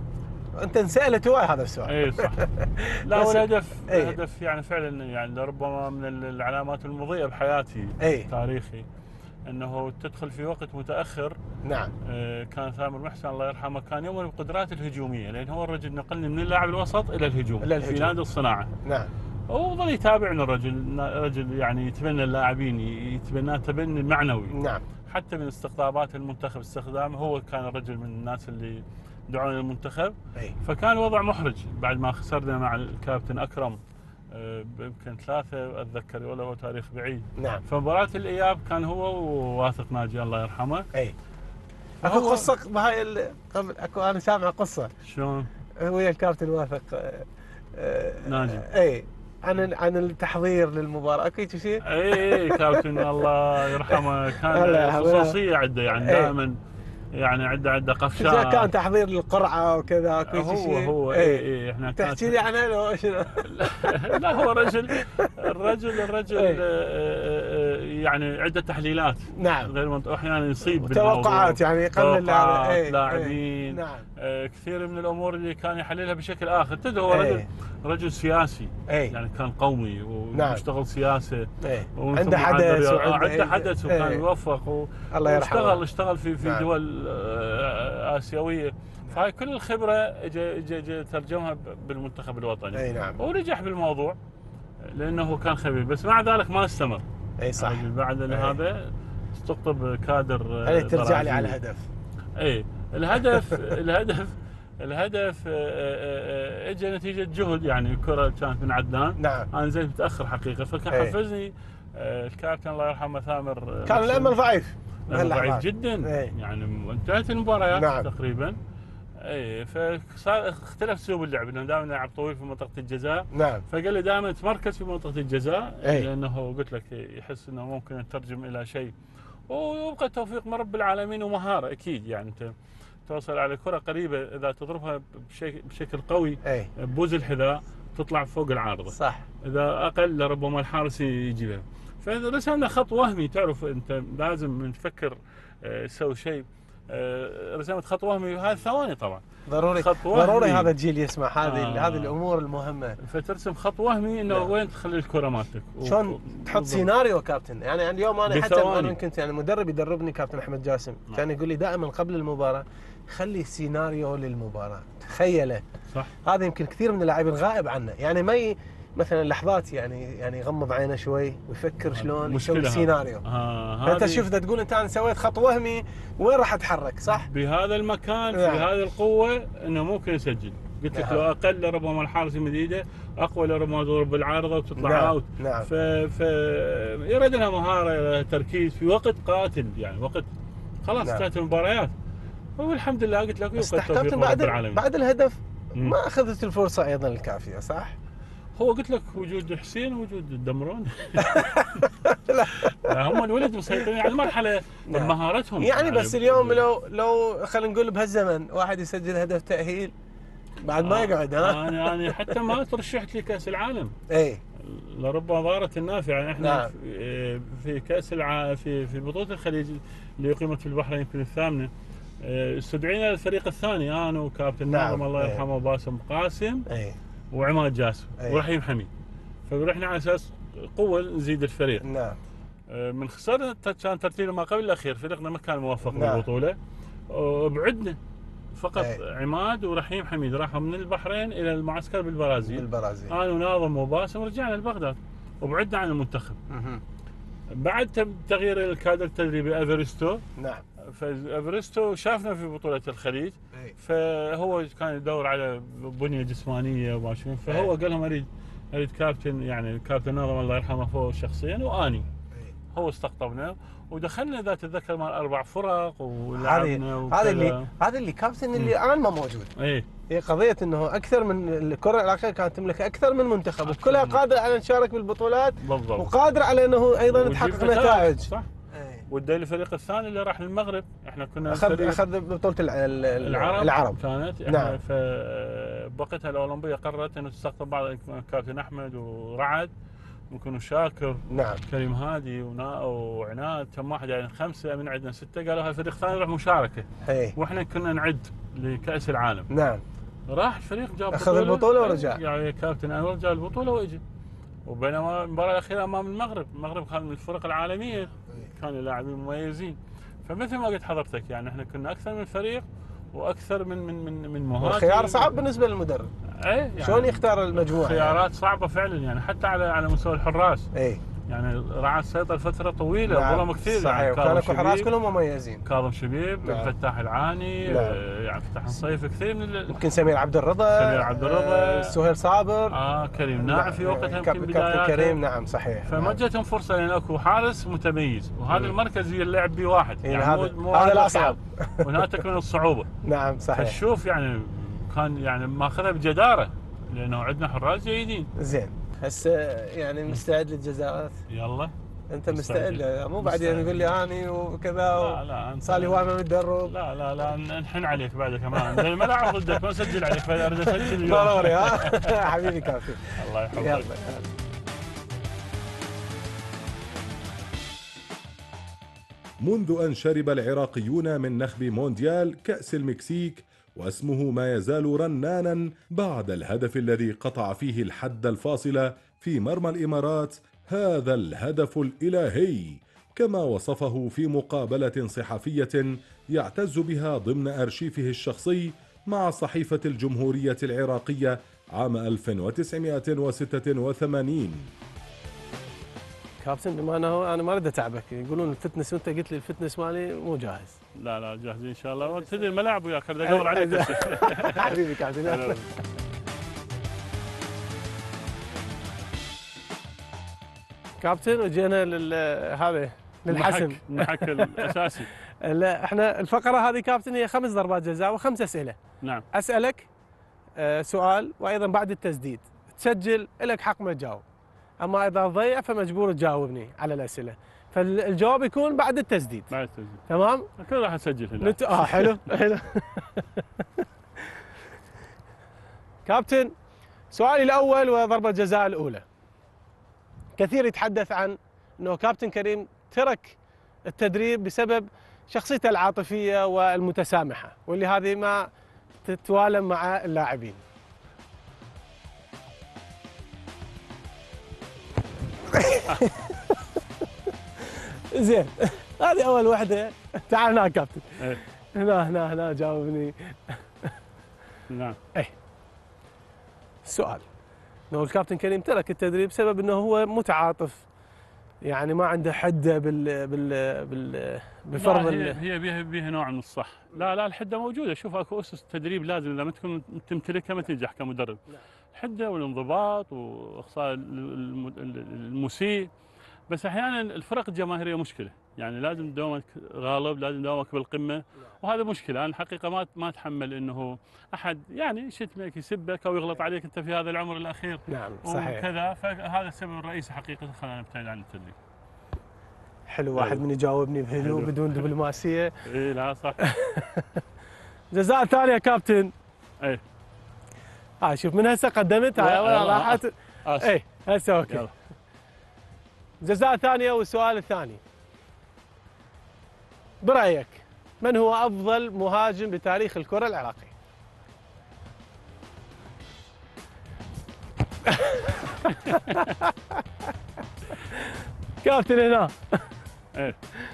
انت انسالت هواي هذا السؤال. اي صح. لا والهدف ايه؟ الهدف يعني فعلا يعني ربما من العلامات المضيئه بحياتي ايه؟ تاريخي انه تدخل في وقت متاخر. نعم. آه، كان ثامر محسن الله يرحمه كان يؤمن بالقدرات الهجوميه، لان هو الرجل نقلني من اللاعب الوسط الى الهجوم, إلى الهجوم. في نادي الصناعه. نعم. وظل يتابعنا الرجل، رجل يعني يتبنى اللاعبين، يتبناه تبني معنوي. نعم. حتى من استقطابات المنتخب استخدامه، هو كان الرجل من الناس اللي دعونا للمنتخب. أي. فكان الوضع محرج بعد ما خسرنا مع الكابتن اكرم يمكن ثلاثه اتذكر، ولا هو تاريخ بعيد. نعم. فمباراه الاياب كان هو وواثق ناجي الله يرحمه. اي. اكو قصه بهاي ال... قبل اكو انا سامع قصه. شلون؟ ويا الكابتن واثق ناجي. اي عن عن التحضير للمباراه، اكو شيء؟ اي اي كابتن الله يرحمه كان خصوصيه عنده، يعني دائما يعني عنده عنده قفشات. كان تحضير للقرعه وكذا اكو هو شيء؟ هو اي اي احنا تحكي لي عنه لو شنو؟ لا هو رجل الرجل الرجل يعني عده تحليلات. نعم. غير منطقي، احيانا يصيب توقعات يعني يقلل توقعات لاعبين. نعم. كثير من الامور اللي كان يحللها بشكل اخر. تدري هو رجل رجل سياسي. أي. يعني كان قومي ويشتغل سياسه. عنده حدث وعنده حدث وكان يوفق. الله يرحمه. واشتغل اشتغل في في نعم. دول اسيويه. فهاي كل الخبره اجى اجى ترجمها بالمنتخب الوطني. اي نعم. ونجح بالموضوع لانه كان خبير، بس مع ذلك ما استمر. اي صح. يعني بعد هذا استقطب كادر. هل ترجع لي على الهدف. اي الهدف الهدف الهدف اجى نتيجه جهد، يعني الكره كانت من عدنان. نعم. انا نزلت متاخر حقيقه، فكان حفزني الكابتن الله يرحمه ثامر. كان الامل ضعيف. ضعيف جدا. ايه. يعني انتهت المباريات. نعم. تقريبا. اي فصار اختلف اسلوب اللعب، لانه دائما نلعب طويل في منطقه الجزاء. نعم. فقال لي دائما تمركز في منطقه الجزاء. ايه. لانه قلت لك يحس انه ممكن نترجم الى شيء، ويبقى توفيق من رب العالمين ومهاره اكيد. يعني انت توصل على كره قريبه اذا تضربها بشكل بشكل قوي. ايه. ببوز الحذاء تطلع فوق العارضه. صح. اذا اقل ربما الحارس يجيبها. فاذا رسمنا خط وهمي، تعرف انت لازم من تفكر تسوي شيء، رسمت خط وهمي هذه ثواني طبعا. ضروري ضروري هذا الجيل يسمع هذه آه. هذه الامور المهمه. فترسم خط وهمي انه وين تخلي الكره مالتك. شلون تحط سيناريو كابتن. يعني اليوم انا حتى انا كنت يعني مدرب يدربني كابتن احمد جاسم. نعم. كان يقول لي دائما قبل المباراه خلي سيناريو للمباراه، تخيله. صح. هذا يمكن كثير من اللاعبين غائب عنه، يعني ما ي... مثلا لحظات يعني يعني يغمض عينه شوي ويفكر شلون يسوي سيناريو. آه فانت شوف تقول انت انا سويت خط وهمي وين راح اتحرك. صح. بهذا المكان. نعم. في هذه القوه انه ممكن يسجل. قلت لك لو اقل ربما الحارس يمد ايده، اقوى ربما يضرب بالعارضه وتطلع نعم. اوت. نعم. ف ف يريد لها مهاره، تركيز في وقت قاتل، يعني وقت خلاص انتهت. نعم. المباريات. والحمد لله قلت لك بس تحتفظ بعد بعد الهدف م. ما اخذت الفرصه ايضا الكافيه. صح. هو قلت لك وجود حسين وجود الدمرون. لا هم الولد مسيطرين على المرحله بمهارتهم. يعني, يعني بس اليوم لو لو خلينا نقول بهالزمن واحد يسجل هدف تاهيل بعد ما يقعد. ها انا انا حتى ما ترشحت لكاس العالم. اي لربما ضارت النافعه. يعني احنا نعم. في كاس الع... في في بطوله الخليج اللي اقيمت في البحرين يمكن الثامنه، استدعينا الفريق الثاني انا وكابتن ناظم. نعم. الله يرحمه باسم قاسم. اي وعماد جاسم. أيه. ورحيم حميد. فرحنا على اساس قوه نزيد الفريق. نعم. من خسرنا كان ترتيب ما قبل الاخير، فريقنا ما كان موفق. نعم. بالبطوله. وبعدنا فقط. أيه. عماد ورحيم حميد راحوا من البحرين الى المعسكر بالبرازيل. بالبرازيل. انا وناظم وباسم رجعنا لبغداد وبعدنا عن المنتخب. مه. بعد تغيير الكادر التدريبي افرستو. نعم. فافرستو شافنا في بطوله الخليج. أي. فهو كان يدور على بنيه جسمانيه وما شنو، فهو قال لهم اريد اريد كابتن، يعني الكابتن ناظم الله يرحمه فوق شخصيا واني. أي. هو استقطبنا ودخلنا ذات تتذكر مال اربع فرق ولعبنا. هذا اللي هذا اللي كابتن اللي الان ما موجود. اي هي قضيه انه اكثر من الكره العراقيه كانت تملك اكثر من منتخب، وكلها قادره على نشارك بالبطولات. بالضبط. وقادره على انه ايضا تحقق نتائج. صح. والدليل الفريق الثاني اللي راح للمغرب، احنا كنا اخذ اخذ بطوله العرب. العرب كانت. نعم. فبقتها الاولمبيه قررت انه تستقطب بعض الكابتن احمد ورعد ممكن شاكر. نعم. كريم هادي وعناد، كم واحد يعني خمسه من عندنا سته، قالوا هالفريق الثاني راح مشاركه. هي. واحنا كنا نعد لكاس العالم. نعم. راح الفريق جاب اخذ البطوله ورجع. يعني كابتن انور جاب البطوله واجى. وبينما المباراه الاخيره امام المغرب، المغرب كان من الفرق العالميه، كانوا لاعبين مميزين. فمثل ما قلت حضرتك يعني احنا كنا اكثر من فريق واكثر من من من من مهاجم. الخيار صعب بالنسبه للمدرب. اي يعني شلون يختار المجموعه؟ خيارات يعني. صعبه فعلا يعني حتى على على مستوى الحراس. اي يعني رعاة سيطر فتره طويله نعم. ظلموا كثير. صحيح. يعني وكانوا الحراس كلهم مميزين. كاظم شبيب، نعم. فتاح العاني، نعم. آه يعني فتاح الصيف، كثير من ال... يمكن سمير عبد الرضا، سمير عبد الرضا، آه سهيل صابر، اه كريم ناعم في وقتها يمكن كابتن بداياته. كريم نعم صحيح. فما نعم. جتهم فرصه لان اكو حارس متميز، وهذا المركز اللعب به واحد. يعني يعني هذا مو مو هذا الاصعب. وهناك تكمن الصعوبه. نعم صحيح. فشوف يعني كان يعني ماخذها بجداره لانه عندنا حراس جيدين. زين هسه يعني مستعد للجزاءات؟ يلا انت مستعد؟ مو بعدين يقول لي اني وكذا لا لا انت صار لي هواي ما متدرب. لا لا لا نحن عليك بعد كمان الملعب ضدك ما نسجل عليك فاريد اسجل اليوم. ضروري ها حبيبي كابتن. الله يحفظك. يلا. منذ أن شرب العراقيون من نخب مونديال كأس المكسيك واسمه ما يزال رنانا بعد الهدف الذي قطع فيه الحد الفاصل في مرمى الإمارات، هذا الهدف الإلهي كما وصفه في مقابلة صحفية يعتز بها ضمن أرشيفه الشخصي مع صحيفة الجمهورية العراقية عام ألف وتسعمائة وستة وثمانين. كابتن بما انه انا ما اريد اتعبك، يقولون الفتنس وانت قلت لي الفتنس مالي مو جاهز. لا لا جاهزين ان شاء الله، تدري الملاعب وياك اريد ادور عليك. حبيبي كابتن. كابتن وجينا لل هذا للحسم المحك الاساسي. لا احنا الفقره هذه كابتن هي خمس ضربات جزاء وخمس اسئله. نعم. اسالك سؤال وايضا بعد التسديد تسجل لك حق ما تجاوب، اما اذا ضيع فمجبور تجاوبني على الاسئله، فالجواب يكون بعد التسديد. بعد التسديد تمام؟ اكيد راح اسجل هنا. نت... اه حلو حلو. كابتن سؤالي الاول وضربه الجزاء الاولى. كثير يتحدث عن انه كابتن كريم ترك التدريب بسبب شخصيته العاطفيه والمتسامحه، واللي هذه ما تتوالم مع اللاعبين. زين هذه اول وحده. تعال هنا كابتن. ايه هنا هنا هنا جاوبني. نعم. اي السؤال انه الكابتن كريم ترك التدريب بسبب انه هو متعاطف، يعني ما عنده حده بال بال بال بفرض هي هي بيها بيها نوع من الصح. لا لا الحده موجوده، شوف اكو اسس تدريب لازم لما تكون تمتلكها ما تنجح كمدرب. الحده والانضباط واخصاء المسيء، بس احيانا الفرق الجماهيريه مشكله، يعني لازم دوامك غالب، لازم دوامك بالقمه، وهذا مشكله. انا الحقيقه ما ما اتحمل انه احد يعني يشتمك يسبك او يغلط عليك انت في هذا العمر الاخير. نعم صحيح. وكذا، فهذا السبب الرئيسي حقيقه خلاني ابتعد عن التدريب. حلو واحد من يجاوبني بهدوء بدون دبلوماسيه. اي لا صح. جزاء ثانيه كابتن. اي ها شوف من هسه قدمت هاي راحت. اي هسه اوكي. يلا. جزاء ثانيه والسؤال الثاني. برأيك من هو أفضل مهاجم بتاريخ الكرة العراقية؟ كابتن هنا. ايه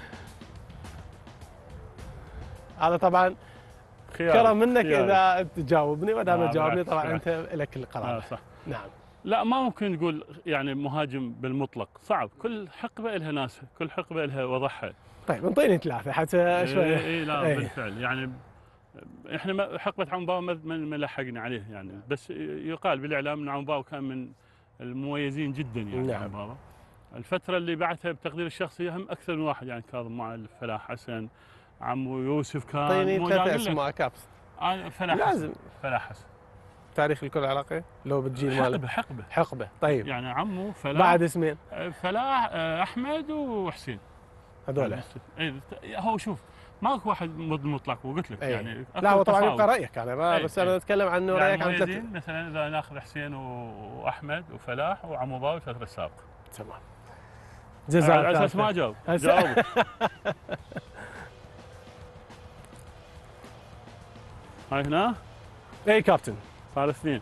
هذا طبعا كرم منك اذا تجاوبني، واذا ما تجاوبني طبعا انت لك القرار. آه صح. نعم. لا ما ممكن نقول يعني مهاجم بالمطلق، صعب، كل حقبه لها ناسها، كل حقبه لها وضعها. طيب انطيني ثلاثه حتى شوي. اي إيه لا ايه. بالفعل يعني احنا حقبه عمباو ما لحقنا عليه يعني، بس يقال بالاعلام ان عمباو كان من المميزين جدا يعني. نعم. عمباو الفتره اللي بعدها بتقدير الشخصي هم اكثر من واحد، يعني كاظم معلف، فلاح حسن، عمو يوسف كان. اعطيني ثلاث اسماء كابتن. انا فلاح لازم حسن. فلاح حسن تاريخ الكرة العراقية لو بتجي ماله. حقبه حقبه حقبه. طيب يعني عمو فلاح بعد اسمين. فلاح احمد وحسين هذول. اي هو شوف ماكو واحد مطلق، وقلت لك يعني لا هو طبعا يبقى رايك انا بس انا اتكلم عن يعني رايك عن ثلاث مثلا اذا ناخذ حسين واحمد وفلاح وعمو باو الفتره السابقه. تمام. جزاك على اساس ما جاوب جاوب. هاي هنا اي كابتن. صار اثنين.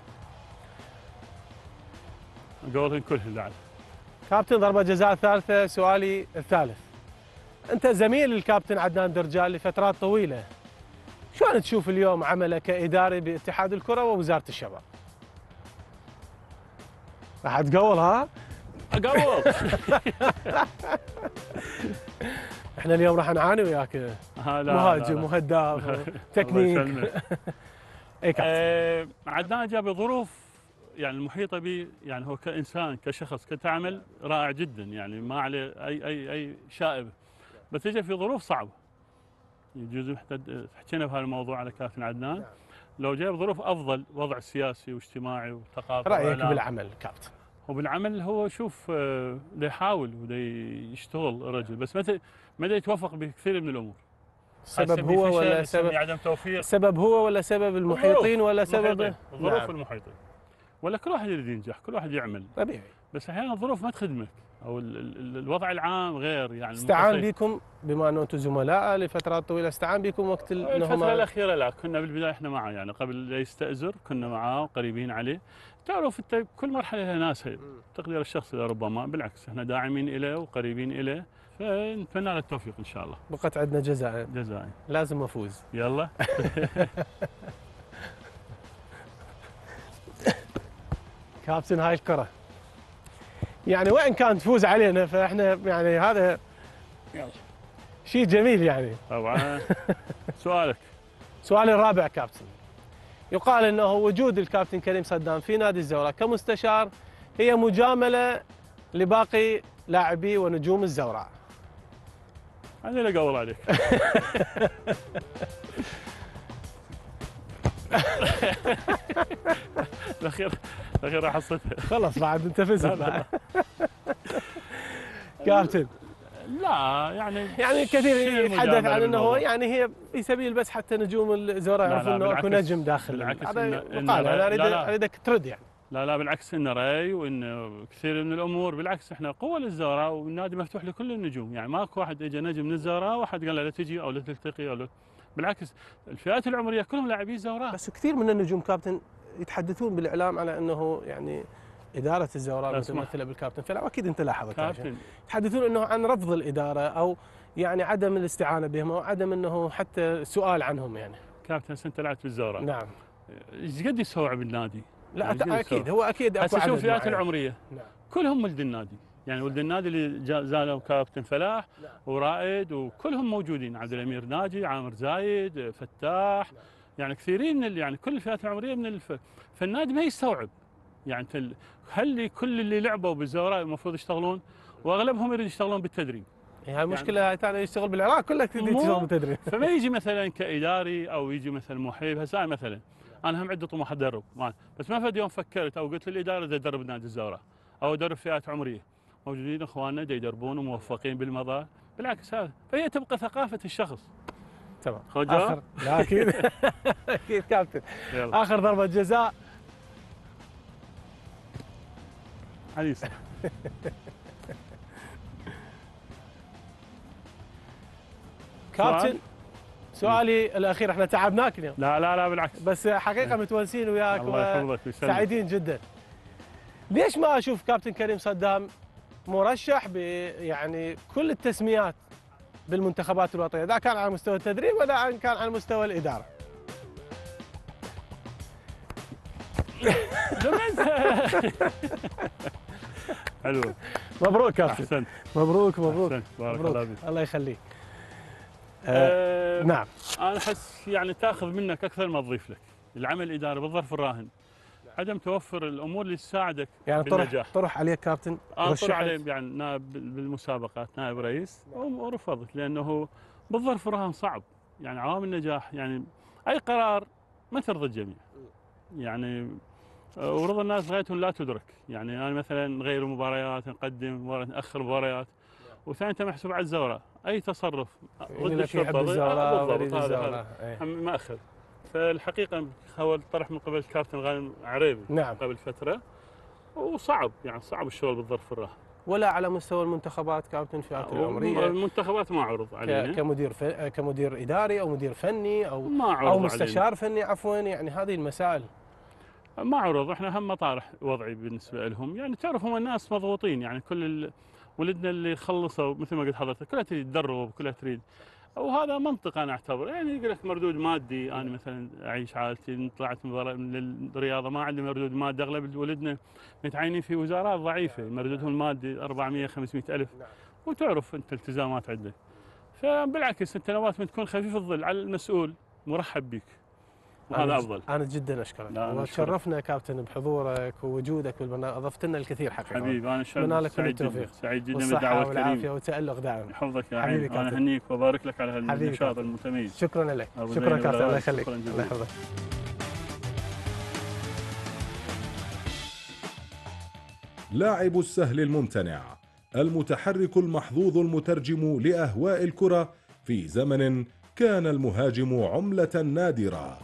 قولهم كلهم بعد. كابتن ضربة جزاء ثالثة. سؤالي الثالث، أنت زميل الكابتن عدنان درجال لفترات طويلة، شلون تشوف اليوم عمله كإداري باتحاد الكرة ووزارة الشباب؟ راح تقول ها؟ اقول. احنا اليوم راح نعاني وياك مهاجم وهداف تكنيك. اي كابتن. آه عدنان جاب ظروف يعني المحيطه به، يعني هو كانسان كشخص كتعمل رائع جدا، يعني ما عليه اي اي اي شائبه، بس اجى في ظروف صعبه. يجوز حكينا بهذا الموضوع على كابتن عدنان، لو جاب ظروف افضل، وضع سياسي واجتماعي وثقافي. رايك بالعمل كابتن؟ وبالعمل هو شوف دا يحاول ودا يشتغل الرجل، بس متى ما يتوفق بكثير من الامور. السبب هو ولا سبب عدم توفيق؟ السبب هو ولا سبب المحيطين ولا سبب الظروف؟ نعم. المحيطين ولا كل واحد يريد ينجح، كل واحد يعمل طبيعي، بس احيانا الظروف ما تخدمك او ال ال الوضع العام غير. يعني استعان بكم بما انه انتم زملاء لفترات طويله، استعان بكم وقت الفتره الاخيره؟ لا، كنا بالبدايه احنا معه، يعني قبل لا يستاجر كنا معاه وقريبين عليه. تعرف انت كل مرحله لها ناسها، تقدير الشخص ربما، بالعكس احنا داعمين له وقريبين له، فنتمنى له التوفيق ان شاء الله. بقت عندنا جزائر جزائر لازم افوز. يلا. كابتن هاي الكره يعني وين كان تفوز علينا، فاحنا يعني هذا شيء جميل يعني. طبعا. سؤالك. سؤالي الرابع كابتن، يقال انه وجود الكابتن كريم صدام في نادي الزوراء كمستشار هي مجامله لباقي لاعبي ونجوم الزوراء. انا اللي اقول عليك. الاخير الاخير راح حصتها. خلص بعد انت فزت. كابتن لا يعني يعني كثير يتحدث عن انه يعني هي في سبيل بس حتى نجوم الزوراء يعرفون انه اكو نجم داخل. هذا يقال، انا اريد اريدك ترد يعني. لا لا بالعكس، انه راي وانه كثير من الامور، بالعكس احنا قوه للزوراء والنادي مفتوح لكل النجوم، يعني ماكو واحد اجى نجم من الزوراء واحد قال له لا تجي او لا تلتقي او لا، بالعكس الفئات العمريه كلهم لاعبي زوراء. بس كثير من النجوم كابتن يتحدثون بالاعلام على انه يعني اداره الزوراء متمثله بالكابتن فلا، اكيد انت لاحظت كابتن، يتحدثون انه عن رفض الاداره او يعني عدم الاستعانه بهم او عدم انه حتى سؤال عنهم يعني. كابتن انت لعبت بالزوراء. نعم. ايش قد يستوعب النادي؟ لا يعني اكيد هو اكيد اكو عدد. شوف الفئات العمريه. نعم. كلهم ولد النادي، يعني ولد النادي اللي زالوا كابتن فلاح. نعم. ورائد وكلهم موجودين، عبد الامير ناجي، عامر زايد، فتاح. نعم. يعني كثيرين من يعني كل الفئات العمريه من الف... فالنادي ما يستوعب. يعني تل... هل كل اللي لعبوا بالزوراء المفروض يشتغلون، واغلبهم يريد يشتغلون بالتدريب. هي المشكله يعني ثانيه يشتغل بالعراق كله يشتغل بالتدريب. فما يجي مثلا كاداري او يجي مثلا محيب. هسه مثلا انا هم عندي طموح ادرب، بس ما فد يوم فكرت او قلت للاداره بدي ادرب نادي الزوراء او ادرب فئات عمريه. موجودين اخواننا دا يدربون وموفقين بالمضى، بالعكس هذا، فهي تبقى ثقافه الشخص. تمام. اخر لا اكيد. اكيد كابتن. يلا. اخر ضربه جزاء. حديث. كابتن سؤالي الاخير، احنا تعبناك اليوم. لا لا لا بالعكس، بس حقيقه متونسين وياك وسعيدين جدا. ليش ما اشوف كابتن كريم صدام مرشح ب يعني كل التسميات بالمنتخبات الوطنيه، اذا كان على مستوى التدريب ولا كان على مستوى الاداره؟ حلو. مبروك كابتن. احسنت. مبروك مبروك. احسنت. بارك مبروك. الله فيك. الله يخليك. أه نعم. انا احس يعني تاخذ منك اكثر ما تضيف لك. العمل الاداري بالظرف الراهن، عدم توفر الامور اللي تساعدك يعني بالنجاح. طرح عليه كابتن؟ انا طرح عليه يعني نائب بالمسابقات، نائب رئيس، ورفضت لانه بالظرف الراهن صعب، يعني عوامل النجاح يعني اي قرار ما ترضي الجميع. يعني ورضا الناس غايتهم لا تدرك، يعني انا مثلا نغير مباريات، نقدم مباريات، ناخر مباريات، وثاني انت محسوب على الزوراء، اي تصرف ضد الشرطه بالضبط هذا ما اخذ. فالحقيقه هو طرح من قبل الكابتن غانم عريبي. نعم. قبل فتره، وصعب يعني صعب الشغل بالظرف الراهن. ولا على مستوى المنتخبات كابتن فئات العمريه؟ المنتخبات ما عرض علينا كمدير ف... كمدير اداري او مدير فني او ما عرض او مستشار علينا. فني عفوا، يعني هذه المسائل ما عرض. احنا هم مطارح وضعي بالنسبه لهم، يعني تعرف هم الناس مضغوطين، يعني كل ال... ولدنا اللي خلصوا مثل ما قلت حضرتك كلها تريد تدرب، كلها تريد، وهذا منطق انا اعتبر، يعني يقول لك مردود مادي. انا مثلا اعيش عائلتي، طلعت من الرياضه ما عندي مردود مادي، اغلب ولدنا متعينين في وزارات ضعيفه، مردودهم المادي أربعمئة خمسمئة الف، وتعرف انت التزامات عندك. فبالعكس انت نوات من تكون خفيف الظل على المسؤول مرحب بك، وهذا افضل. انا جدا اشكرك وتشرفنا كابتن بحضورك ووجودك بالبرنامج، اضفت لنا الكثير حقيقه. حبيبي انا سعيد جدا سعيد جدا بالدعوه الكريمه والعافيه والتالق دائما. يحفظك يا عيني، انا اهنيك وابارك لك على هالنشاط المتميز. شكرا لك، شكرا كابتن، الله يخليك، الله يحفظك. لاعب السهل الممتنع، المتحرك المحظوظ المترجم لأهواء الكرة في زمن كان المهاجم عملة نادرة.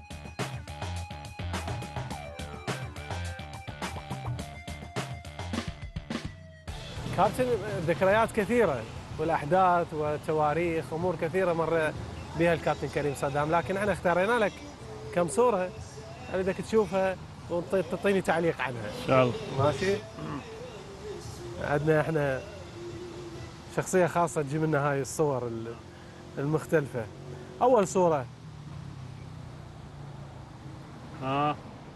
كابتن ذكريات كثيرة والأحداث وتواريخ أمور كثيرة مر بها الكابتن كريم صدام، لكن احنا اختارينا لك كم صورة أريدك تشوفها وتعطيني تعليق عنها. إن شاء الله. ماشي؟ عندنا احنا شخصية خاصة تجي لنا هاي الصور المختلفة. أول صورة آه.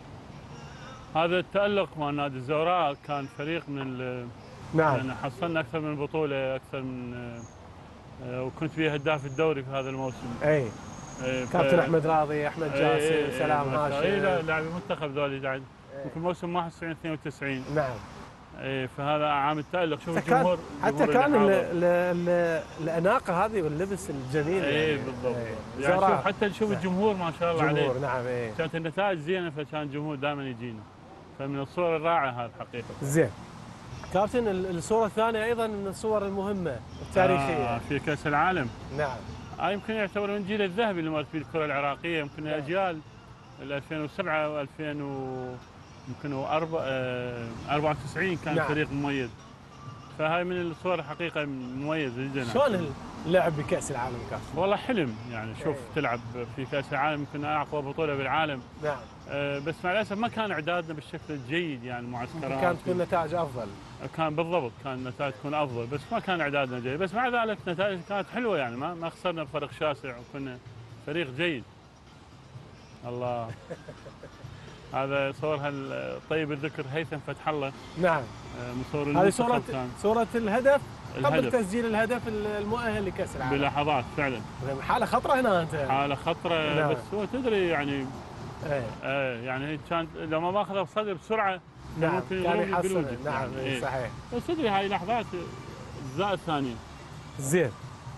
هذا التألق مع نادي الزوراء، كان فريق من ال نعم، يعني حصلنا أكثر من بطولة، أكثر من آه وكنت فيه هداف الدوري في هذا الموسم. أي آه كابتن أحمد راضي، أحمد جاسم، ايه سلام هاشم. اي لا لاعبي المنتخب ذولي قاعد يمكن موسم واحد وتسعين اثنين وتسعين. نعم. اي فهذا عام التألق. شوف الجمهور حتى كان ال ال ال الأناقة هذه واللبس الجميل. اي يعني بالضبط. ايه يعني شوف حتى نشوف الجمهور ما شاء الله عليه. نعم. اي كانت النتائج زينة، فكان الجمهور دائما يجينا، فمن الصور الرائعة هذه حقيقة. زين. كابتن الصورة الثانية أيضا من الصور المهمة التاريخية. آه في كأس العالم. نعم. آه يمكن يعتبر من الجيل الذهبي اللي مرت فيه الكرة العراقية، يمكن نعم. أجيال ألفين وسبعة و2000 يمكن أربعة وتسعين كان نعم. فريق مميز، فهاي من الصور حقيقة مميزة جدا. شلون اللعب بكأس العالم كابتن؟ والله حلم يعني، شوف ايه. تلعب في كأس العالم يمكن أقوى بطولة بالعالم. نعم. آه بس مع الأسف ما كان إعدادنا بالشكل الجيد، يعني معسكرات كانت تكون نتائج أفضل. كان بالضبط، كان النتائج تكون أفضل، بس ما كان إعدادنا جيد، بس مع ذلك نتائج كانت حلوة، يعني ما ما خسرنا بفرق شاسع وكنا فريق جيد. الله. هذا صورها طيب الذكر هيثم فتح الله. نعم. هذه صورة صورة الهدف قبل الهدف. تسجيل الهدف المؤهل لكأس العالم. بلحظات فعلا. حالة خطرة هنا انت. حالة خطرة. نعم. بس هو تدري يعني ايه. ايه يعني كان لو ما ماخذها بصدر بسرعة نعم ممكن كان يحصل. نعم يعني ايه. صحيح. بس تدري هاي لحظات الزائد ثانية. زين.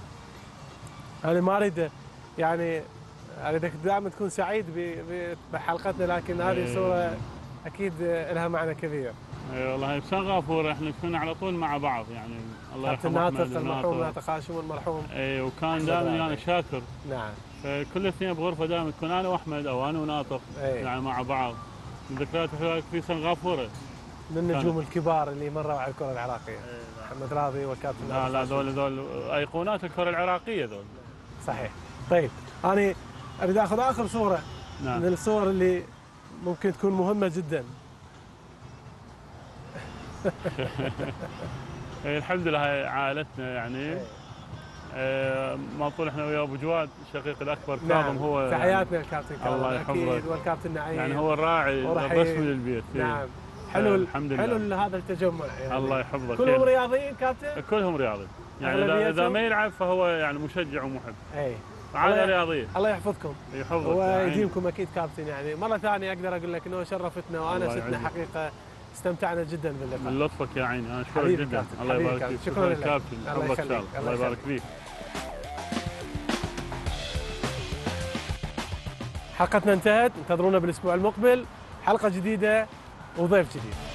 أنا ما أريد يعني اريدك دائما تكون سعيد بحلقتنا، لكن هذه ايه. صورة أكيد لها معنى كبير. اي والله بسان غافور احنا كنا على طول مع بعض، يعني الله يرحمه ناطق المرحوم ناطق هاشم المرحوم. اي وكان دائما يعني شاكر. نعم. فكل الاثنين بغرفه دائما تكون انا واحمد او انا وناطق يعني مع بعض. من ذكريات في سان غافوره من النجوم الكبار اللي مروا على الكره العراقيه. محمد راضي والكابتن. لا لا ذول ذول ايقونات الكره العراقيه ذول. صحيح. طيب انا اريد اخذ اخر صوره. نعم. من الصور اللي ممكن تكون مهمه جدا. الحمد لله هاي عائلتنا يعني. آه ما طول احنا ويا ابو جواد شقيق الاكبر كاظم. نعم. هو تحياتنا الكابتن كاظم. الله يحفظك. والكابتن نعيم يعني هو الراعي الرسمي للبيت. نعم. حلو الحمد لله. حلو هذا التجمع يعني. الله يحفظك. كلهم يعني. رياضيين كابتن؟ كلهم رياضيين يعني. اذا اذا ما يلعب فهو يعني مشجع ومحب. اي عائله رياضيه. الله يحفظكم. يحفظك ويديمكم اكيد كابتن. يعني مره ثانيه اقدر اقول لك انه شرفتنا وانستنا حقيقه، استمتعنا جدا باللقاء. من لطفك يا عيني، انا اشكرك جدا. الله يبارك فيك. شكرا لك كابتن. الله يخليك. الله يبارك فيك. حلقتنا انتهت، انتظرونا بالاسبوع المقبل حلقه جديده وضيف جديد.